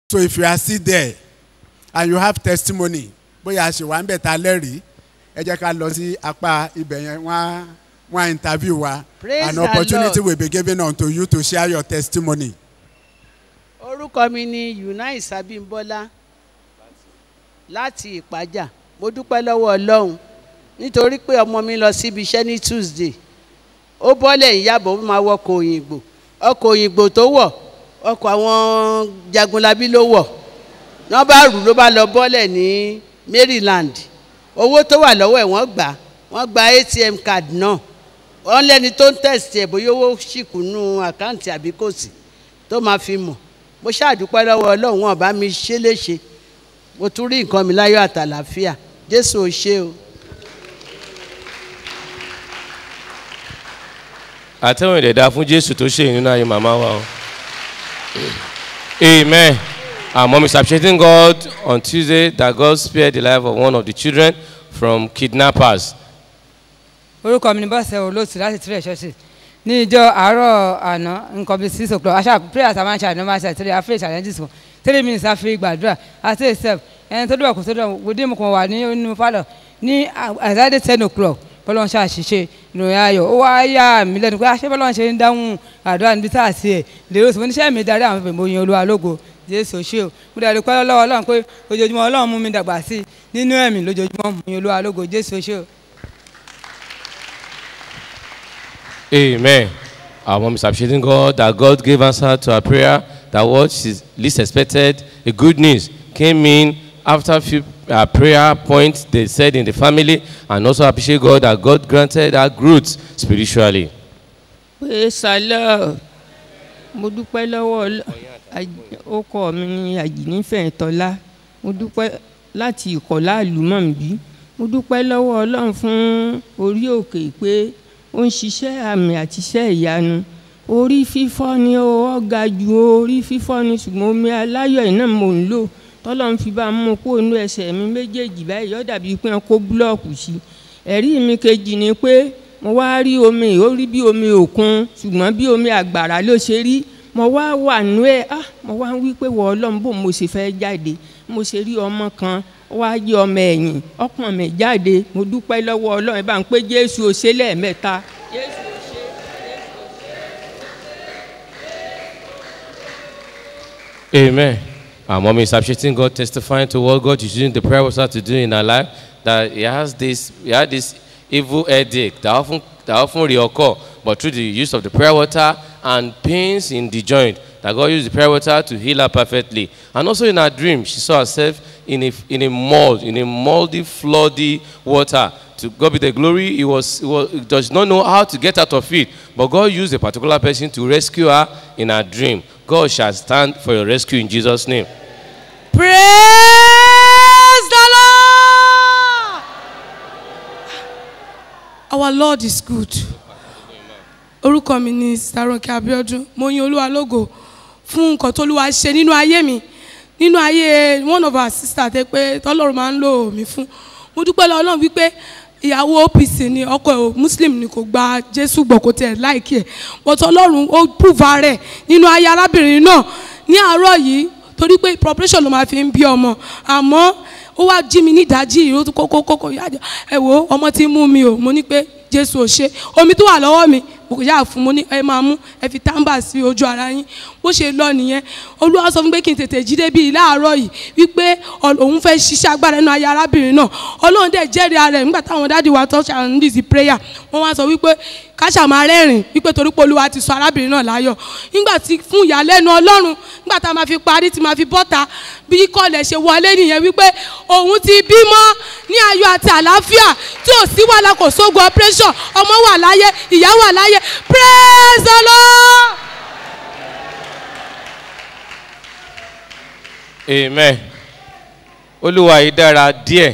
So if you are still there and you have testimony, bóyá ṣe wà ń bẹ̀ ta lẹ́rìí, ẹ jẹ́ ká lọ sí apá ibẹ̀ yẹn wọ́n interview wa. An opportunity will be given unto you to share your testimony. Orúkọ mi ni Eunice Abímbọ́lá láti Ìpájà. Mo dúpẹ́ lọ́wọ́ Ọlọ́run nítorí pé ọmọ mi lọ síbi iṣẹ́ ní Tuesday. Ó bọ́lẹ̀ Ìyábọ̀ ó máa wọkọ̀ Òyìngbò. Ọkọ̀ Òyìngbò tó wọ̀, ọkọ̀ àwọn Jagunlabi ló wọ̀. Wọ́n bá rù ló bá lọ bọ́lẹ̀ ní Maryland. Owó tó wà lọ́wọ́ ẹ̀ wọ́n gba ATM card náà. Wọ́n lẹ́ni tó ń tẹ̀sí ẹ̀ bóyá owó ṣìkùnú àkáǹtì àbí kò sí tó máa fi mọ̀. Mo ṣàdúpẹ́ lọ́wọ́ Ọlọ́run, wọn bá mi ṣe léṣe. Mo tún rí nǹkan mi láyọ̀ àtàlàfíà. Jésù ò ṣe o. Àtẹ̀wọ̀n ìdẹ̀dá fún Jésù tó ṣe nínú ayé màmá wa o. Amen. Our mom is appreciating God on Tuesday that God spared the life of one of the children from kidnappers. Orúkọ mi ni Bọ́sẹ̀ Olóòtú láti Tirẹ̀ Ṣọ́ọ̀ṣì. Ní ìjọ àárọ̀ àná nǹkan bíi 6 o'clock aṣáà prayer àti àmàṣà àná máa ṣe àtẹ̀lé afẹ́ challenges kan 3 minutes àfi gbàdúrà àti ìṣẹ́f ẹni tó dùbọ̀ kò tó dùbọ̀ wòdì mu kan wà ní inú pálọ̀ ní àzáde 10 o'clock bọ́lá ń ṣàṣìṣe ìròyìn ayọ̀ ó wá yà mí lẹ́nu pé aṣẹ́ bọ́lá ń ṣe ń dáhùn àdúrà níbi tá a sí ẹ̀ lèrò sí oníṣẹ́ mi darí àwọn ìfẹ̀mọ̀ oyin Olúwa lógo Jésù ṣe o mo dàrí pẹ́ lọ́wọ́ Ọlọ́run pé ojoojúmọ́ Ọlọ́run mú mi dàgbà sí nínú ẹ̀mí lójoojúmọ́ oyin Olúwa lógo Jésù ṣe o. Amen. Our mom is appreciating God that God gave answer to her prayer, that what she least expected, a good news, came in after a few prayer points they said in the family, and also appreciate God that God granted her growth spiritually. Praise the Lord. Mo dúpẹ́ lọ́wọ́ ọkọ mi ní Àjìnífẹ̀ Tọ́lá. Mo dúpẹ́ láti Ìkọ̀lá Àlùmọ̀ǹbí. Mo dúpẹ́ lọ́wọ́ Ọlọ́run fún orí òkè pé ó ń ṣiṣẹ́ àmì àti iṣẹ́ ìyanu. Orí fífọ́ ni ó ga ju orí fífọ́ ni ṣùgbọ́n omi aláyọ̀ iná mò ń lò. Tọ́lọ́run fi bá mú kó inú ẹsẹ̀ mi méjèèjì báyìí ó dàbí pé wọ́n kó búlọ́ọ̀kù sí. Ẹ̀rí mi kejì ni pé mo wá rí omi ó rí bí omi òkun ṣùgbọ́n bí omi àgbàrá ló ṣe rí. Mo wá wà nú ẹ̀ mo wá ń wí pé wọ Ọlọ́run bò mo ṣe fẹ́ jáde. Mo ṣe rí ọmọ kan wá yí ọmọ ẹ̀yìn ọpọ̀n mi jáde. Mo dúpẹ́ lọ́wọ́ Ọlọ́run ẹ bá ń pé Jésù ó ṣe lẹ́ẹ̀mẹ́ta. Jésù ó ṣe. Amen. Our mom is appreciating God, testifying to what God is using the prayer was to do in her life, that he had this evil headache that often reoccur, but through the use of the prayer water and pains in the joint, that God used the prayer water to heal her perfectly. And also in her dream, she saw herself in a moldy, floody water. To God be the glory, he does not know how to get out of it, but God used a particular person to rescue her in her dream. God shall stand for your rescue in Jesus' name. Praise the Lord. Our Lord is good. Orúkọ mi ni Saronke Abiodun. Mo yin Olúwa lógo fún nǹkan tó Olúwa ṣe nínú ayé mi. Nínú ayé one of our sisters tẹ́ pé tọ́lọ́run máa ń lò mí fún. Mo dúpẹ́ lọ́wọ́ Ọlọ́run wípé ìyàwó OPC ni ọkọ Muslim ni kò gba Jésù gbọ́ kò tẹ̀ láìkí ẹ̀. But Ọlọ́run ó prove rẹ̀ nínú ayé arábìnrin náà ní àárọ̀ yìí torí pé preparation ló máa fi ń bí ọmọ. Àmọ́ ó wá jí mi ní ìdájí ìró tó kókó yájọ ẹ wo ọmọ tí mú mi o mo ní pé Jésù ò ṣe omi tó wà lọ́wọ́ mi mo yà fún mo ní ẹ máa mú ẹ fi tàǹbà sí ojú ara yín bó ṣe lọ nìyẹn. Olúwa sọ fún pé kí n tètè jí débi láàárọ̀ yìí wípé òun fẹ́ ṣiṣẹ́ agbára nínú ayé arábìnrin náà. Ọlọ́run dẹ̀ jẹ́rìí ara ẹ̀ nígbà táwọn dáàdi wa tó ṣàn ní prayer wọ́n wá sọ wípé káṣà máa rẹ́rìn wípé torí pé Olúwa ti sọ arábìnrin náà láyọ̀. Nígbà tí fún ìyàlẹ́nu Ọlọ́run nígbà tá a máa fi parí tí máa fi bọ́ta bí kọ́lẹ̀ ṣe wọlé nìyẹn wípé òun ti bímọ ní ayọ̀ àti àlàáfíà tí ò sí wàhálà kò sógun operation ọmọ wà láyé ìyá wà láyé. Praise the Lord. Amen. Olúwa yìí dára díẹ̀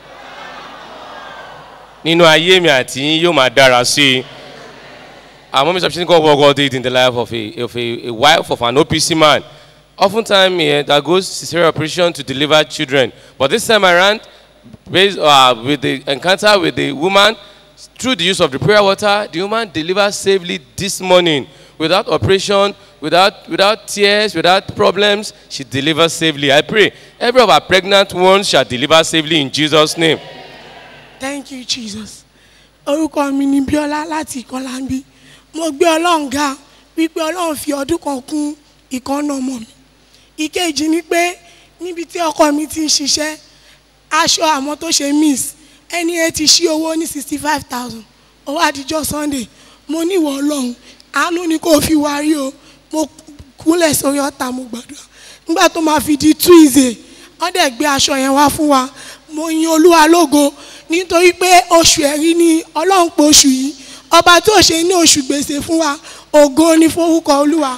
nínú ayé mi àti yín yóò máa dára sí i. Our mom is appreciating God what God did in the life of a wife of an OPC man. Oftentimes he undergoes cesarean operation to deliver children, but this time around, based with the encounter with the woman, through the use of the prayer water, the woman delivered safely this morning without operation, without tears, without problems. She delivers safely. I pray every of our pregnant ones shall deliver safely in Jesus' name. Thank you, Jesus. Orúkọ mi ni Bíọ́lá láti Ìkọlànbí. Mo gbé Ọlọ́run ga wípé Ọlọ́run fi ọdún kan kún ìkànnà ọmọ mi. Ìkejì ni pé níbi tí ọkọ mi ti ń ṣiṣẹ́, aṣọ àwọn tó ṣe miss, ẹni ẹ ti ṣí owó ní 65,000. Ó wá dijọ́ Sunday, mo ní ìwọ Ọlọ́run, àánú ni kò fi wá rí o. Mo kúnlẹ̀ sórí ọ̀tá mo gbàdúrà. Nígbà tó máa fi di Tuesday, wọ́n dẹ̀ gbé aṣọ yẹn wá fún wa. Mo yin Olúwa lógo nítorí pé oṣù ẹ̀rí ni Ọlọ́run pé oṣù yìí. Ọba tó ṣe ní oṣù gbèsè fún wa, ògo ni forúkọ Olúwa.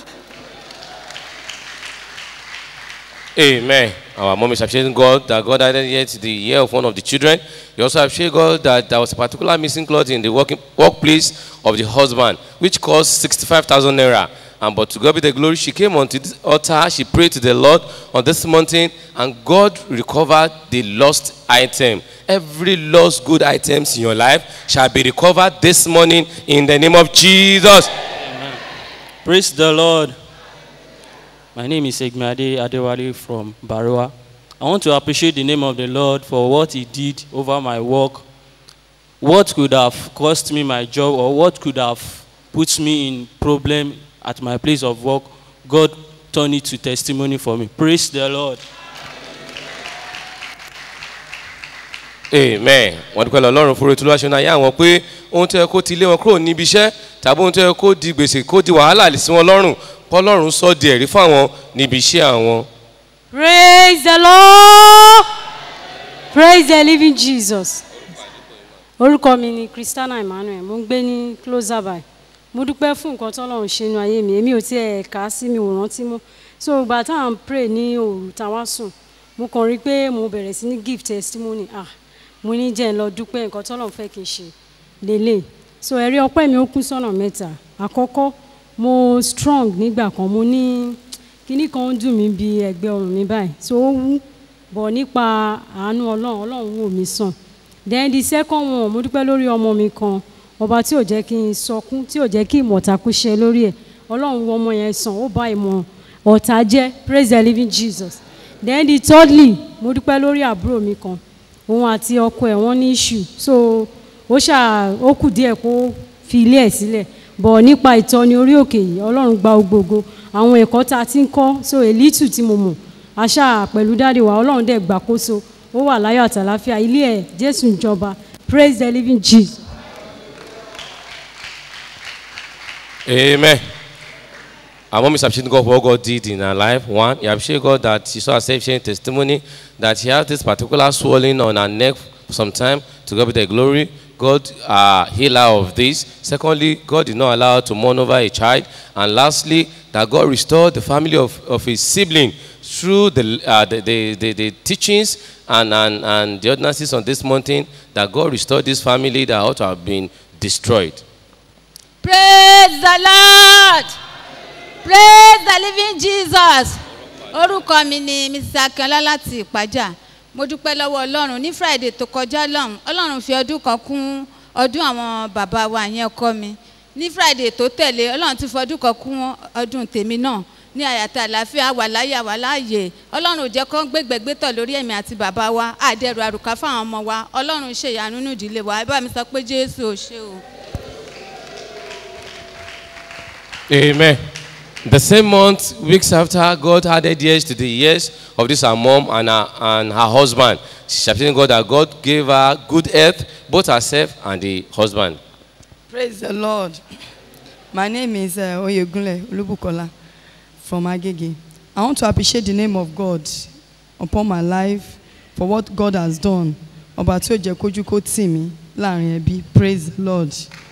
Amen. Our mom is appreciating God that God added yet the year of one of the children. You also appreciate God that there was a particular missing cloth in the workplace of the husband, which cost 65,000 naira. But to God be the glory, she came onto this altar, she prayed to the Lord on this mountain, and God recovered the lost item. Every lost good items in your life shall be recovered this morning in the name of Jesus. Amen. Praise the Lord. My name is Egmade Adewale from Baroa. I want to appreciate the name of the Lord for what He did over my work. What could have cost me my job, or what could have put me in problem at my place of work, God turned it to testimony for me. Praise the Lord. Amen. Wọ́n dúpẹ́ lọ́rùn fún ètò ìlúwàṣẹ́ náà yá àwọn pé ohun tó yẹ kó ti lé wọn kúrò níbi iṣẹ́ tàbí ohun tó yẹ kó di gbèsè kó di wàhálà lè sí wọn lọ́rùn kọ́lọ́run sọ di ẹ̀rí fún àwọn níbi iṣẹ́ àwọn. Praise the Lord. Praise the living Jesus. Orúkọ mi ni Christiana Emmanuel. Mo ń gbé ní Closer by. Mo dúpẹ́ fún nǹkan t'Ọlọ́run ṣe nínú ayé mi. Èmi ò tiẹ̀ kà sí mi ò rántí mọ́. So ìgbà tá à ń pray ní òru táwa sùn, mo kàn rí pé mo bẹ̀rẹ̀ sí ní give testimony. Mo ní jẹ́ ń lọ dúpẹ́ nǹkan t'Ọlọ́run fẹ́ kí n ṣe lélẹ̀. So ẹ̀rí ọpẹ́ mi ó kún sọ́nà mẹ́ta. Àkọ́kọ́, mo strong nígbà kan, mo ní kíní kan ń dùn mí bí ẹ̀gbẹ́ ọrùn mi báyìí. So ó wú, bọ̀ nípa àánú Ọlọ́run wò mí sàn. Then the second one, mo dúpẹ́ lórí ọmọ mi kan, ọba tí ò jẹ́ kí n sọkún, tí ò jẹ́ kí ìmọ̀tàkù ṣe lórí ẹ̀. Ọlọ́run wo ọmọ yẹn sàn, ó bá ìmọ̀ ọ̀tá jẹ́. Praise the living Jesus. Then the thirdly, mo dúpẹ́ lórí àbúrò mi kan, òun àti ọkọ ẹ̀ wọ́n ní issue. So ó kù díẹ̀ kó fi ilé ẹ̀ sílẹ̀. Bọ̀ nípa ìtọ́ni orí òkè yìí, Ọlọ́run gba gbogbo àwọn ẹ̀kọ́ tá a ti ń kọ́. So a little tí mo mọ̀, àṣà pẹ̀lú dáàdì wa, Ọlọ́run dẹ̀ gbàkóso. Ó wà láyọ̀ àtàláfíà, ilé ẹ̀ Jésù ń jọba. Praise the living Jesus. Amen. Our mom is appreciating God for what God did in her life. One, you appreciate God that she saw herself sharing testimony that she had this particular swelling on her neck for some time. To God be the glory. God healed her of this. Secondly, God did not allow her to mourn over a child. And lastly, that God restored the family of his sibling through the teachings and the ordinances on this mountain, that God restored this family that ought to have been destroyed. Praise the Lord. Praise the living Jesus. Orúkọ mi ni Mrs. Akínọlá láti Ìpàjà. Mo dúpẹ́ lọ́wọ́ Ọlọ́run ní Friday tó kọjá lọ́hùn. Ọlọ́run fi ọdún kan kún ọdún àwọn bàbá wa yẹn ọkọ mi. Ní Friday tó tẹ̀lé, Ọlọ́run ti fi ọdún kan kún ọdún tèmi náà. Ní àyàtà àlàáfíà wà láyé wà láàyè. Ọlọ́run ò jẹ́ kó gbégbégbétọ̀ lórí ẹ̀mí àti bàbá wa. Àdẹ̀rù àrùkà fáwọn ọmọ wa. Ọlọ́run ṣe ìyanu nínú ìdílé wa. Ẹ bá mi sọ pé Jésù ò ṣe o. Amen. The same month, weeks after, God added years to the years of this her mom and her husband. She's appreciating God that God gave her good health, both herself and the husband. Praise the Lord. My name is Oyegunle Olubukola from Agege. I want to appreciate the name of God upon my life for what God has done. Ọba tí ó jẹ́ kójú kó tì mí láàrin ẹbí. Praise the Lord.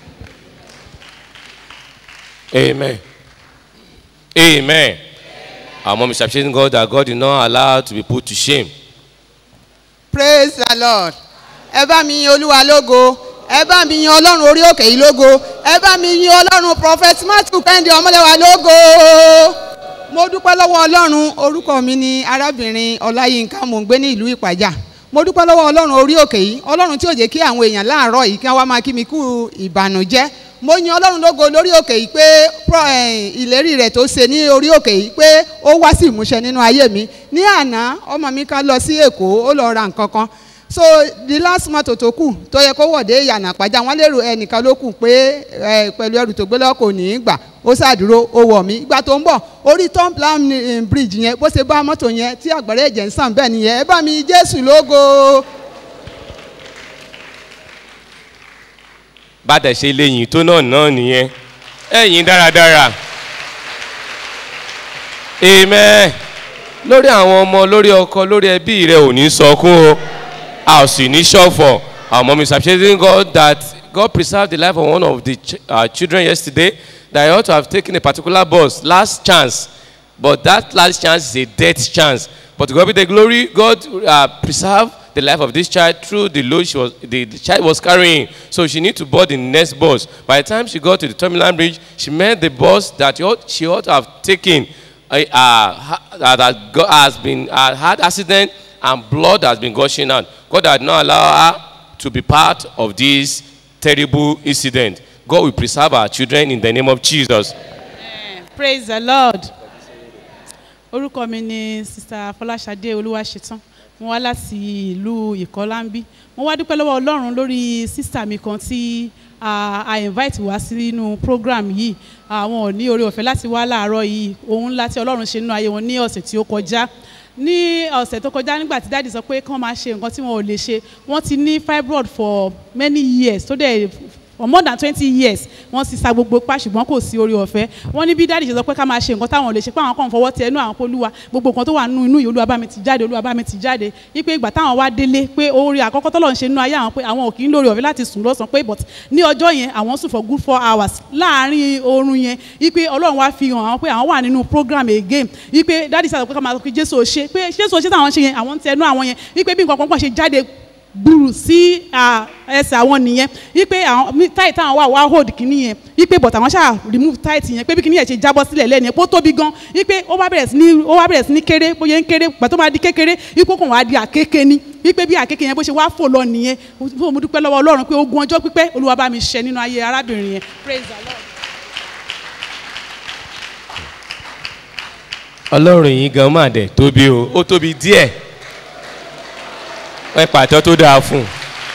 Amen. Amen. Our mom is appreciating God that God did not allow her to be put to shame. Praise the Lord. Ẹ bá mi yin Olúwa lógo. Ẹ bá mi yin Ọlọ́run orí òkè yìí lógo. Ẹ bá mi yin Ọlọ́run Prophet Matthew Kẹ́hìndé Ọmọlẹ́wà lógo. Mo dúpẹ́ lọ́wọ́ Ọlọ́run. Orúkọ mi ni arábìnrin Ọláyínká, mo ń gbé ní ìlú Ìpàjà. Mo dúpẹ́ lọ́wọ́ Ọlọ́run orí òkè yìí. Ọlọ́run tí ó jẹ́ kí àwọn èèyàn láàárọ̀ yìí kí wọ́n máa kí mi kú ìbànújẹ́. mo yan ọlọ́run lógo lórí òkè yìí pé ìlérí rẹ̀ tó ṣe ní orí òkè yìí pé ó wá sí ìmúṣẹ nínú ayé mi. Ní àná ọmọ mi kan lọ sí Èkó, ó lọ ra nǹkan kan. So the last mọ́tò tó kù tó yẹ kó wọ̀dé ìyànà pàjá wọn lérò ẹnìkan ló kù pé pẹ̀lú ẹrù tó gbé lọ́wọ́ kò ní í gbà, ó ṣàdúró ó wọ̀ mí. Ìgbà tó ń bọ̀ orí Tomplam bridge yẹn bó ṣe bá mọ́tò yẹn tí àgbàrá ẹ̀jẹ̀ ń sàn bẹ́ẹ̀ nìyẹn. Ẹ bá mi Jésù lógo. bá tẹ̀ ṣe léyìn tó náà nìyẹn ẹ̀yìn dáradára. Amen. Lórí àwọn ọmọ, lórí ọkọ, lórí ẹbí rẹ ò ní sọkún o, a ò sì ní ṣọ̀fọ̀. Our mom is appreciating God that God preserved the life of one of the children yesterday, that he ought to have taken a particular bus, last chance, but that last chance is a death chance. But to God be the glory, God preserved the life of this child through the load the child was carrying. So she needed to board the next bus. By the time she got to the terminal bridge, she met the bus that she ought to have taken. That has been had accident and blood has been gushing out. God had not allowed her to be part of this terrible incident. God will preserve our children in the name of Jesus. Praise the Lord. Orúkọ mi ni Sister Fọláṣadé Olúwaṣetán. Mo wá láti ìlú Ìkọlámbí. Mo wá dúpẹ́ lọ́wọ́ Ọlọ́run lórí sister mi kan tí I invite wá sínú program yìí. Àwọn ò ní oore ọ̀fẹ́ láti wá láàárọ̀ yìí. Ohun ńlá tí Ọlọ́run ṣe nínú ayé wọn ní ọ̀sẹ̀ tí ó kọjá. Ní ọ̀sẹ̀ tó kọjá nígbà tí dáàdì sọ pé kán máa ṣe nǹkan tí wọn ò lè ṣe. Wọ́n ti ní fibroid for many years. So for more than 20 years wọ́n sì sa gbogbo pa ṣùgbọ́n kò sí orí ọ̀fẹ́. Wọ́n ní bí dáàdì ṣe sọ pé ká máa ṣe nǹkan táwọn lè ṣe pé àwọn kan fọwọ́ tẹ ẹnu àwọn polúwa gbogbo nǹkan tó wà nínú ìyè Olúwa bá mi ti jáde, Olúwa bá mi ti jáde. Wípé ìgbà táwọn wá délé pé orí àkọ́kọ́ tọ́lọ́run ṣe nínú ayé àwọn pé àwọn ò kì í lórí ọ̀fẹ́ láti sùn lọ́sàn pé but ní ọjọ́ yẹn àwọn sùn for good 4 hours láàárín oorun yẹn. Wípé Ọlọ́run wá fi hàn àwọn pé àwọn wà nínú program again. Wípé dáàdì sọ pé ká máa sọ pé Jésù ò ṣe pé Jésù ò ṣe táwọn ṣe yẹn àwọn ń tẹ ẹnu àwọn yẹn. Wípé bí nǹkan kan ṣe jáde gbùrù sí ẹsẹ̀ àwọn nìyẹn wípé àwọn tight àwọn wà hold kìíní yẹn wípé but àwọn ṣáà remove tight yẹn pé bí kìíní yẹn ṣe jábọ́ sílẹ̀ lẹ́nu yẹn pé ó tóbi gan wípé ó wá bẹ̀rẹ̀ sí ní kéré bóyá ń kéré gbà tó máa di kékeré wípé kò wá di àkékè ni wípé bí àkékè yẹn bó ṣe wá fò lọ nìyẹn mo dúpẹ́ lọ́wọ́ Ọlọ́run pé ogun ọjọ́ pípẹ́ Olúwa bá mi ṣẹ nínú ayé arábìnrin yẹn. Praise the Lord. Ọlọ́run yìí gan máa dẹ̀ tóbi o, ó tóbi díẹ̀. Ẹ pàtó tó dáa fún.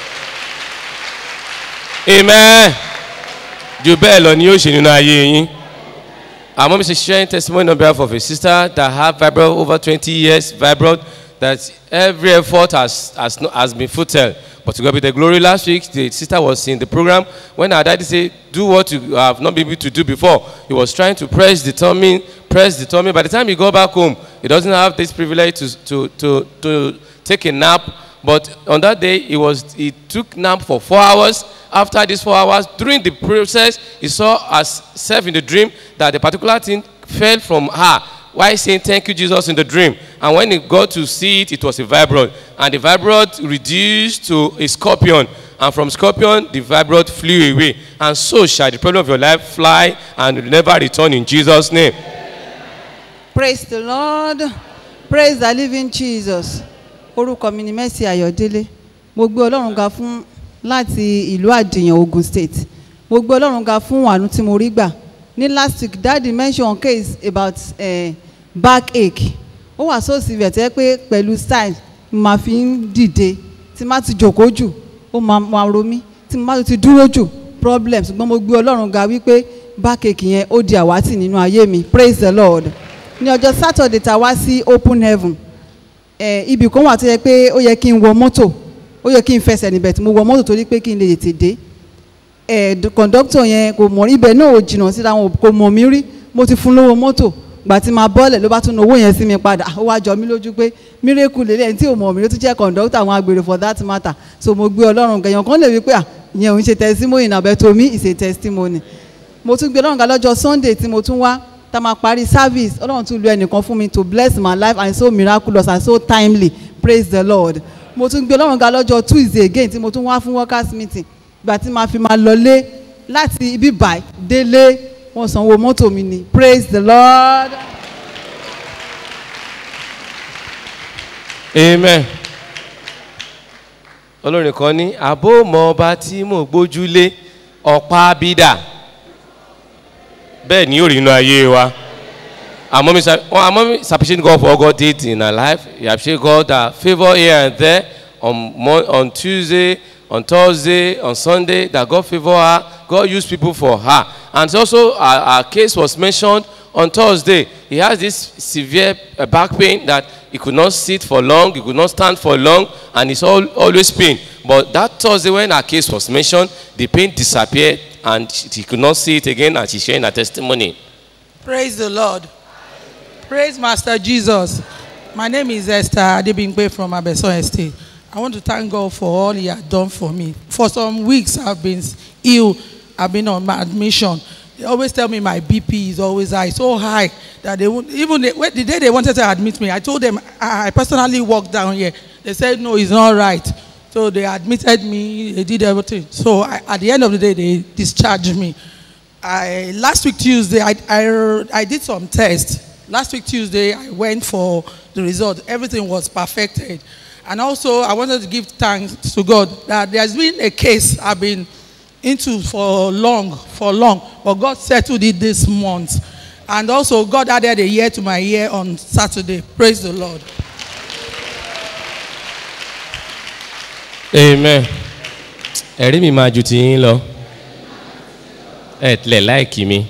Amen. Jù bẹ́ẹ̀ lọ ni yóò ṣe nínú ayé yín. Our mom is sharing testimony on behalf of a sister that had fibroid over 20 years, fibroid, that every effort has been futile. But to God be the glory. Last week, the sister was in the program when our daddy said, do what you have not been able to do before. He was trying to press the tummy. By the time he got back home, he doesn't have this privilege to take a nap. But on that day, he took nap for 4 hours. After these 4 hours, during the process, he saw herself in the dream that the particular thing fell from her while saying, thank you, Jesus, in the dream. And when he got to see it, it was a fibroid. And the fibroid reduced to a scorpion. And from scorpion, the fibroid flew away. And so shall the problem of your life fly and never return in Jesus' name. Praise the Lord. Praise the living Jesus. Orúkọ mi ni Mercy Ayọ̀délé. Mo gbé Ọlọ́run ga fún láti ìlú Àdìyàn, Ogun State. Mo gbé Ọlọ́run ga fún àánú tí mo rí gbà. Ní last week, Daddy mentioned case about backache. Ó wà so severe tẹ́ pé pẹ̀lú style máa fi ń dìde. Tí má ti jókòó jù, ó máa ro mí. Tí má ti dúró jù, problem. Ṣùgbọ́n mo gbé Ọlọ́run ga wípé backache yẹn ó di àwátì nínú ayé mi. Praise the Lord. Ní ọjọ́ Saturday tá wá sí Open Heaven. Ibì kan wà tó yẹ pé ó yẹ kí n wọ mọ́tò, ó yẹ kí n fẹsẹ̀ níbẹ̀ tí mo wọ mọ́tò torí pé kí n lè tètè dé. Kọ̀ǹdọ́tọ̀ yẹn kò mọ̀ ibẹ̀ náà ò jìnnà síra wọn kò mọ̀ mí rí. Mo ti fún lówó mọ́tò gbà tí máa bọ́ọ̀lẹ̀ ló bá tún owó yẹn sí mi padà. Ó wá jọ mí lójú pé mírèkù lélẹ̀ tí ò mọ̀ mí ló tún jẹ́ kọ̀ǹdọ́tọ̀ àwọn agbèrè for that matter. So mo gbé Ọlọ́run gẹ̀yàn kan lè wí pé ìyẹn òun ṣe testimony náà bẹ́ẹ̀ tó mi is a testimony. Mo tún gbé Ọlọ́run ga lọ́jọ́ Sunday tí mo tún wá tá máa parí service Ọlọ́run tún lu ẹnìkan fún mi to bless my life and so miraculous and so timely. Praise the Lord. Mo tún gbé Ọlọ́run ga lọ́jọ́ Tuesday again tí mo tún wá fún workers meeting ìgbà tí màá fi máa lọlé láti ibi báyìí délé wọ́n sanwó mọ́tò mi ni. Praise the Lord. Amen. Olórin kan ní àbó mọ ọba tí mò gbójúlé ọ̀pá bídà bẹ́ẹ̀ ni yóò rí inú ayé wa. Our mom is appreciating God for all God did in her life. You appreciate God that favor here and there on Tuesday, on Thursday, on Sunday, that God favor her. God used people for her. And also our case was mentioned on Thursday. He has this severe back pain that he could not sit for long, he could not stand for long, and it's always pain. But that Thursday when our case was mentioned, the pain disappeared and he could not see it again, and she's sharing her testimony. Praise the Lord. Praise Master Jesus. My name is Esther Adebingbe from Abeson Estate. I want to thank God for all He has done for me. For some weeks I've been ill. I've been on my admission. They always tell me my BP is always high, so high that they won't, even the day they wanted to admit me, I told them I personally walked down here. They said no, it's not right. So they admitted me. They did everything. So at the end of the day, they discharged me. Last week Tuesday, I did some tests. Last week Tuesday, I went for the result. Everything was perfected. And also, I wanted to give thanks to God that there's been a case I've been into for long, but God settled it this month. And also, God added a year to my year on Saturday. Praise the Lord. Amen. Ẹ̀rí mi máa ju ti yín lọ. Ẹ tilẹ̀ láìkì mi.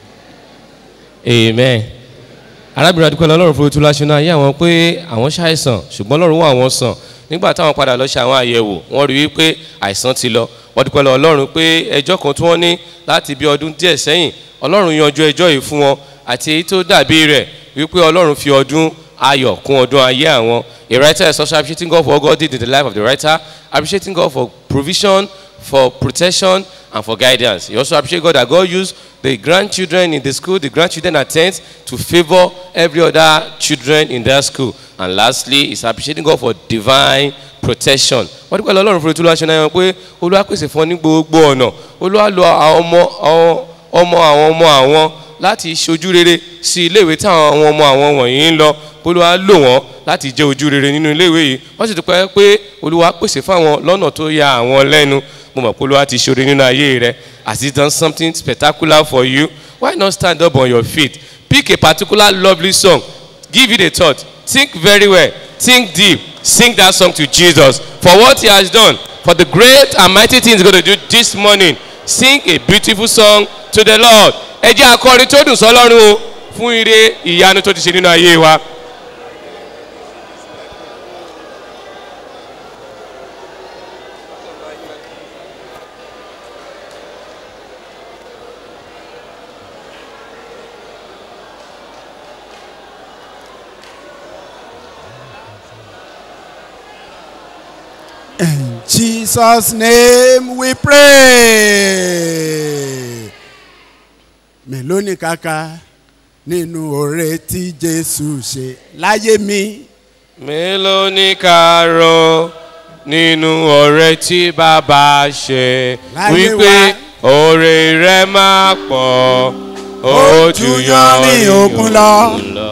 Amen. Arábìnrin adúpẹ́ lọ́rùn fún ìtura ṣúná ayé àwọn pé àwọn ṣàìsàn ṣùgbọ́n Ọlọ́run wà wọ́n sàn. Nígbà táwọn padà lọ ṣe àwọn àyẹ̀wò wọ́n rí wípé àìsàn ti lọ. Wọ́n dúpẹ́ lọ́wọ́ Ọlọ́run pé ẹjọ́ kan tí wọ́n ní láti bí ọdún díẹ̀ sẹ́yìn Ọlọ́run yanjú ẹjọ́ yìí fún wọn àti èyí tó dàbí rẹ̀ wípé Ọlọ́run fi ọdún ayọ̀ kún ọdún ayé àwọn. A writer is also appreciating God for what God did in the life of the writer, appreciating God for provision, for protection, and for guidance. He also appreciates God that God used the grandchildren in the school, the grandchildren attend to favor every other children in their school. And lastly, he's appreciating God for divine protection. Wọ́n dúpẹ́ lọ́rùn fún ìtura ṣe náà pé Olúwa pèsè fún ọ ní gbogbo ọ̀nà. Olúwa lo ọmọ àwọn láti ṣojú rere sí iléèwé táwọn ọmọ àwọn wọ̀nyí ń lọ. Olúwa lò wọ́n láti jẹ́ ojú rere nínú iléèwé yìí. Wọ́n sì dúpẹ́ pé Olúwa pèsè fáwọn lọ́nà tó ya àwọn lẹ́nu. Mo mọ̀ pé Olúwa ti ṣoore nínú ayé rẹ. Has he done something spectacular for you? Why not stand up on your feet? Pick a particular lovely song. Give it a thought. Think very well. Think deep. Sing that song to Jesus for what he has done, for the great and mighty things he's going to do this morning. Sing a beautiful song to the Lord. Ẹ jẹ́ akọrin tó dùn sọ́lọ́run o fún ire ìyanu tó ti ṣe nínú ayé wa. In Jesus' name we pray. Mélòó ni kàkà nínú oore tí Jésù ṣe láyé mi. Mélòó ni ká rò nínú oore tí Bàbá ṣe wípé oore rẹ̀ máa pọ̀ ó jù yanrìn òkun lọ.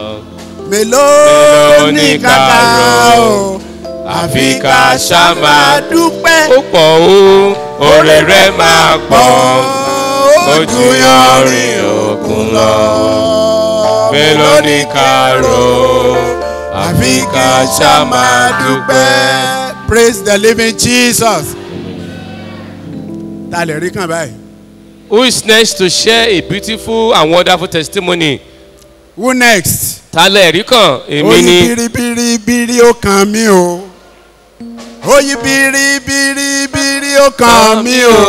Mélòó ni kàkà o àfi ká ṣá máa dúpẹ́. Ó pọ̀ ó oore rẹ̀ máa pọ̀ ó jù yanrìn òkun lọ. Mélòó ni ká rò àfi ká ṣá máa dúpẹ́. Praise the living Jesus. Ta lè rí kàn báyìí. Who is next to share a beautiful and wonderful testimony? Who next? Ta lè rí kàn? Èmi ni. Oyin biribiri ó kàn mí o. Oyin biribiri ó kàn mí o.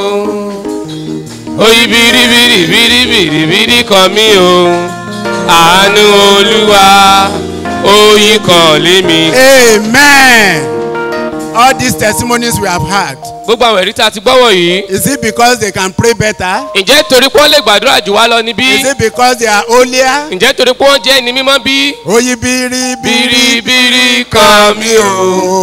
Oyin biribiri kàn mí o. Àánú Olúwa oyin kàn lé mi. Amen. All these testimonies we have had. Gbogbo àwọn ẹ̀rí tá a ti gbọ́wọ́ yìí. Is it because they can pray better? Ǹjẹ́ torí pé wọ́n lè gbàdúrà jù wá lọ níbí? Is it because they are holier? Ǹjẹ́ torí pé wọ́n jẹ́ ẹni mímọ́ bí? Oyin biribiri kàn mí o.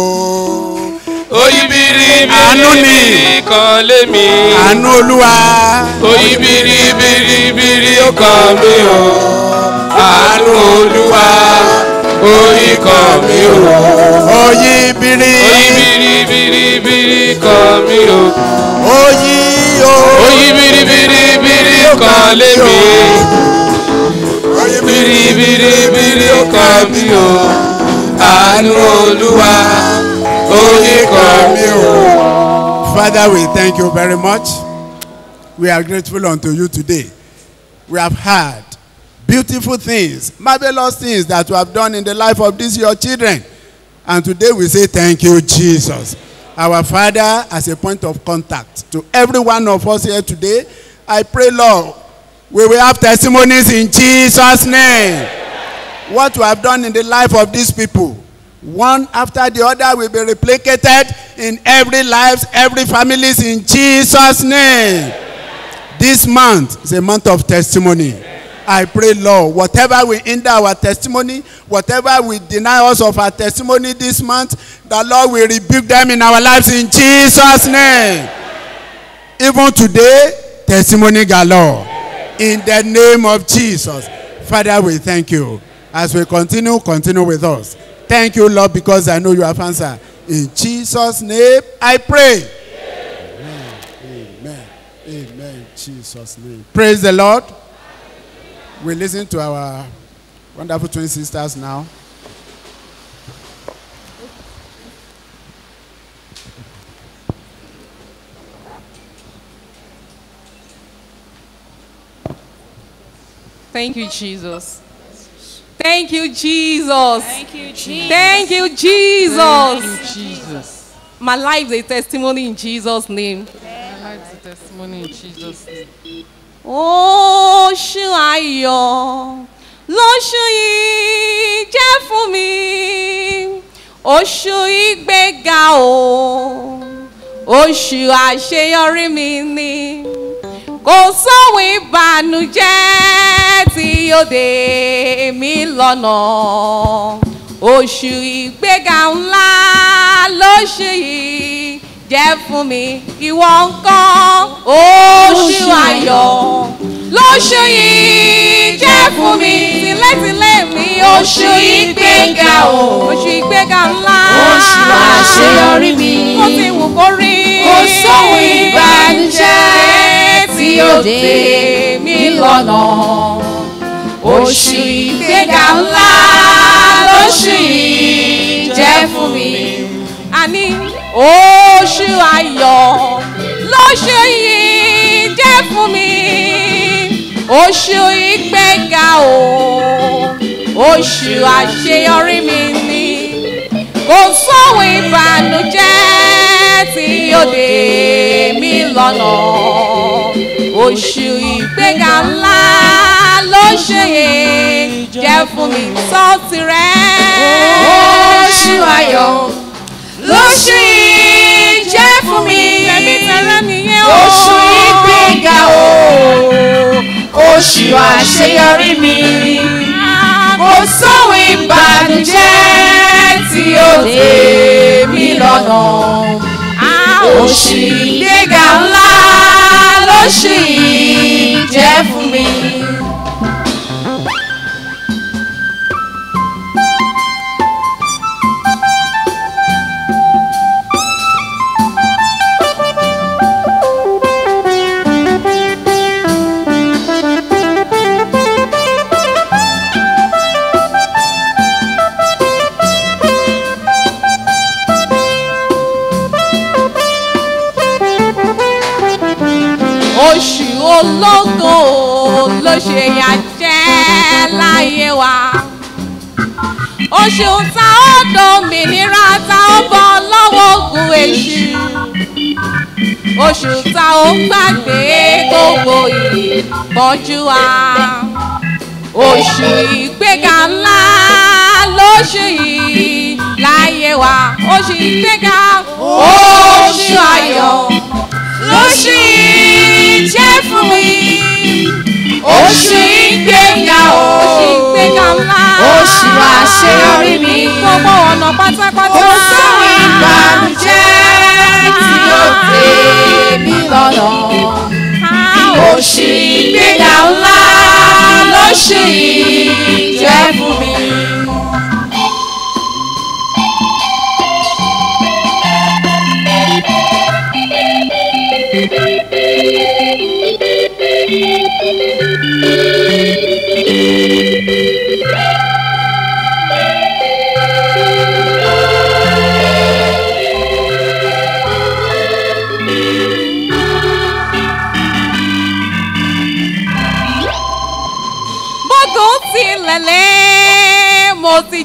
Oyin biribiri kàn lé mi. Àánú Olúwa. Oyin biribiri ó kàn mí o. Àánú Olúwa oyin kàn mí o. Oyin biribiri kàn mí o. Oyin o. Oyin biribiri kan lé mi. Biribiribiri ó kan mi o. Àánú Olúwa orí kan mi o. Father, we thank you very much. We are grateful unto you today. We have heard beautiful things, marvelous things that you have done in the life of these your children. And today we say thank you, Jesus. Our Father, as a point of contact to every one of us here today, I pray, Lord, we will have testimonies in Jesus' name. What you have done in the life of these people, one after the other, will be replicated in every life, every families in Jesus' name. This month is a month of testimony. I pray, Lord, whatever will hinder our testimony, whatever will deny us of our testimony this month, the Lord will rebuke them in our lives in Jesus' name. Even today, testimony galore. In the name of Jesus. Father, we thank you. As we continue with us. Thank you, Lord, because I know you have answered. In Jesus' name, I pray. Amen. Amen. Amen. In Jesus' name. Praise the Lord. We listen to our wonderful twin sisters now. Thank you, Jesus. Thank you, Jesus. Thank you, Jesus. Thank you, Jesus. Thank you, Jesus. My life is a testimony in Jesus' name. My life is a testimony in Jesus' name. Oṣù ayọ̀ lóṣù yìí jẹ́ fún mi. Oṣù ìgbéga o. Oṣù àṣeyọrí mi ni. Kò sóhun ìbànújẹ́ tí yóò dè mí lọ́nà. Oṣù ìgbéga ńlá lóṣù yìí jẹ́ fún mi. Ìwọ ńkọ́ oṣù ayọ̀ lóṣù yìí jẹ́ fún mi. Tìlẹ́tìlẹ́ mi oṣù ìgbéga o. Oṣù ìgbéga ńlá. Oṣù àṣeyọrí mi. Kó ti wù kó rí. Kò sóhun ìbànújẹ́ tí yóò dè mí lọ́nà. Oṣù ìgbéga ńlá lóṣù yìí jẹ́ fún mi. Àní oṣù ayọ̀ lóṣù yìí jẹ́ fún mi. Oṣù ìgbéga o. Oṣù àṣeyọrí mi ni. Kò sóhun ìbànújẹ́ tí yóò dè mí lọ́nà. Oṣù ìgbéga ńlá lóṣù yìí jẹ́ fún mi. Sọ tirẹ̀. Oṣù ayọ̀ lóṣù yìí jẹ́ fún mi. Tẹ̀mí tẹ̀rẹ́ nìyẹn o. Oṣù ìgbéga o. Oṣù àṣeyọrí mi. Kò sóhun ìbànújẹ́ tí yóò dè mí lọ́nà. Oṣù ìgbéga ńlá lóṣù yìí jẹ́ fún mi. Oṣù ológo ló ṣe yà jẹ́ láyé wa. Oṣù tá ó dòmìnira tá ó bọ́ lọ́wọ́ ogun èṣù. Oṣù tá ó gbàgbé gbogbo ìpọ́njú wa. Oṣù ìgbéga ńlá lóṣù yìí láyé wa. Oṣù ìgbéga oṣù ayọ̀ lóṣù yìí jẹ́ fún mi. Oṣù ìgbéga o. Oṣù ìgbéga ńlá. Oṣù àṣeyọrí mi. Gbogbo ọ̀nà pátápátá. Kò sóhun ìbànújẹ́ tí yóò dè mí lọ́nà. Oṣù ìgbéga ńlá lóṣù yìí jẹ́ fún mi.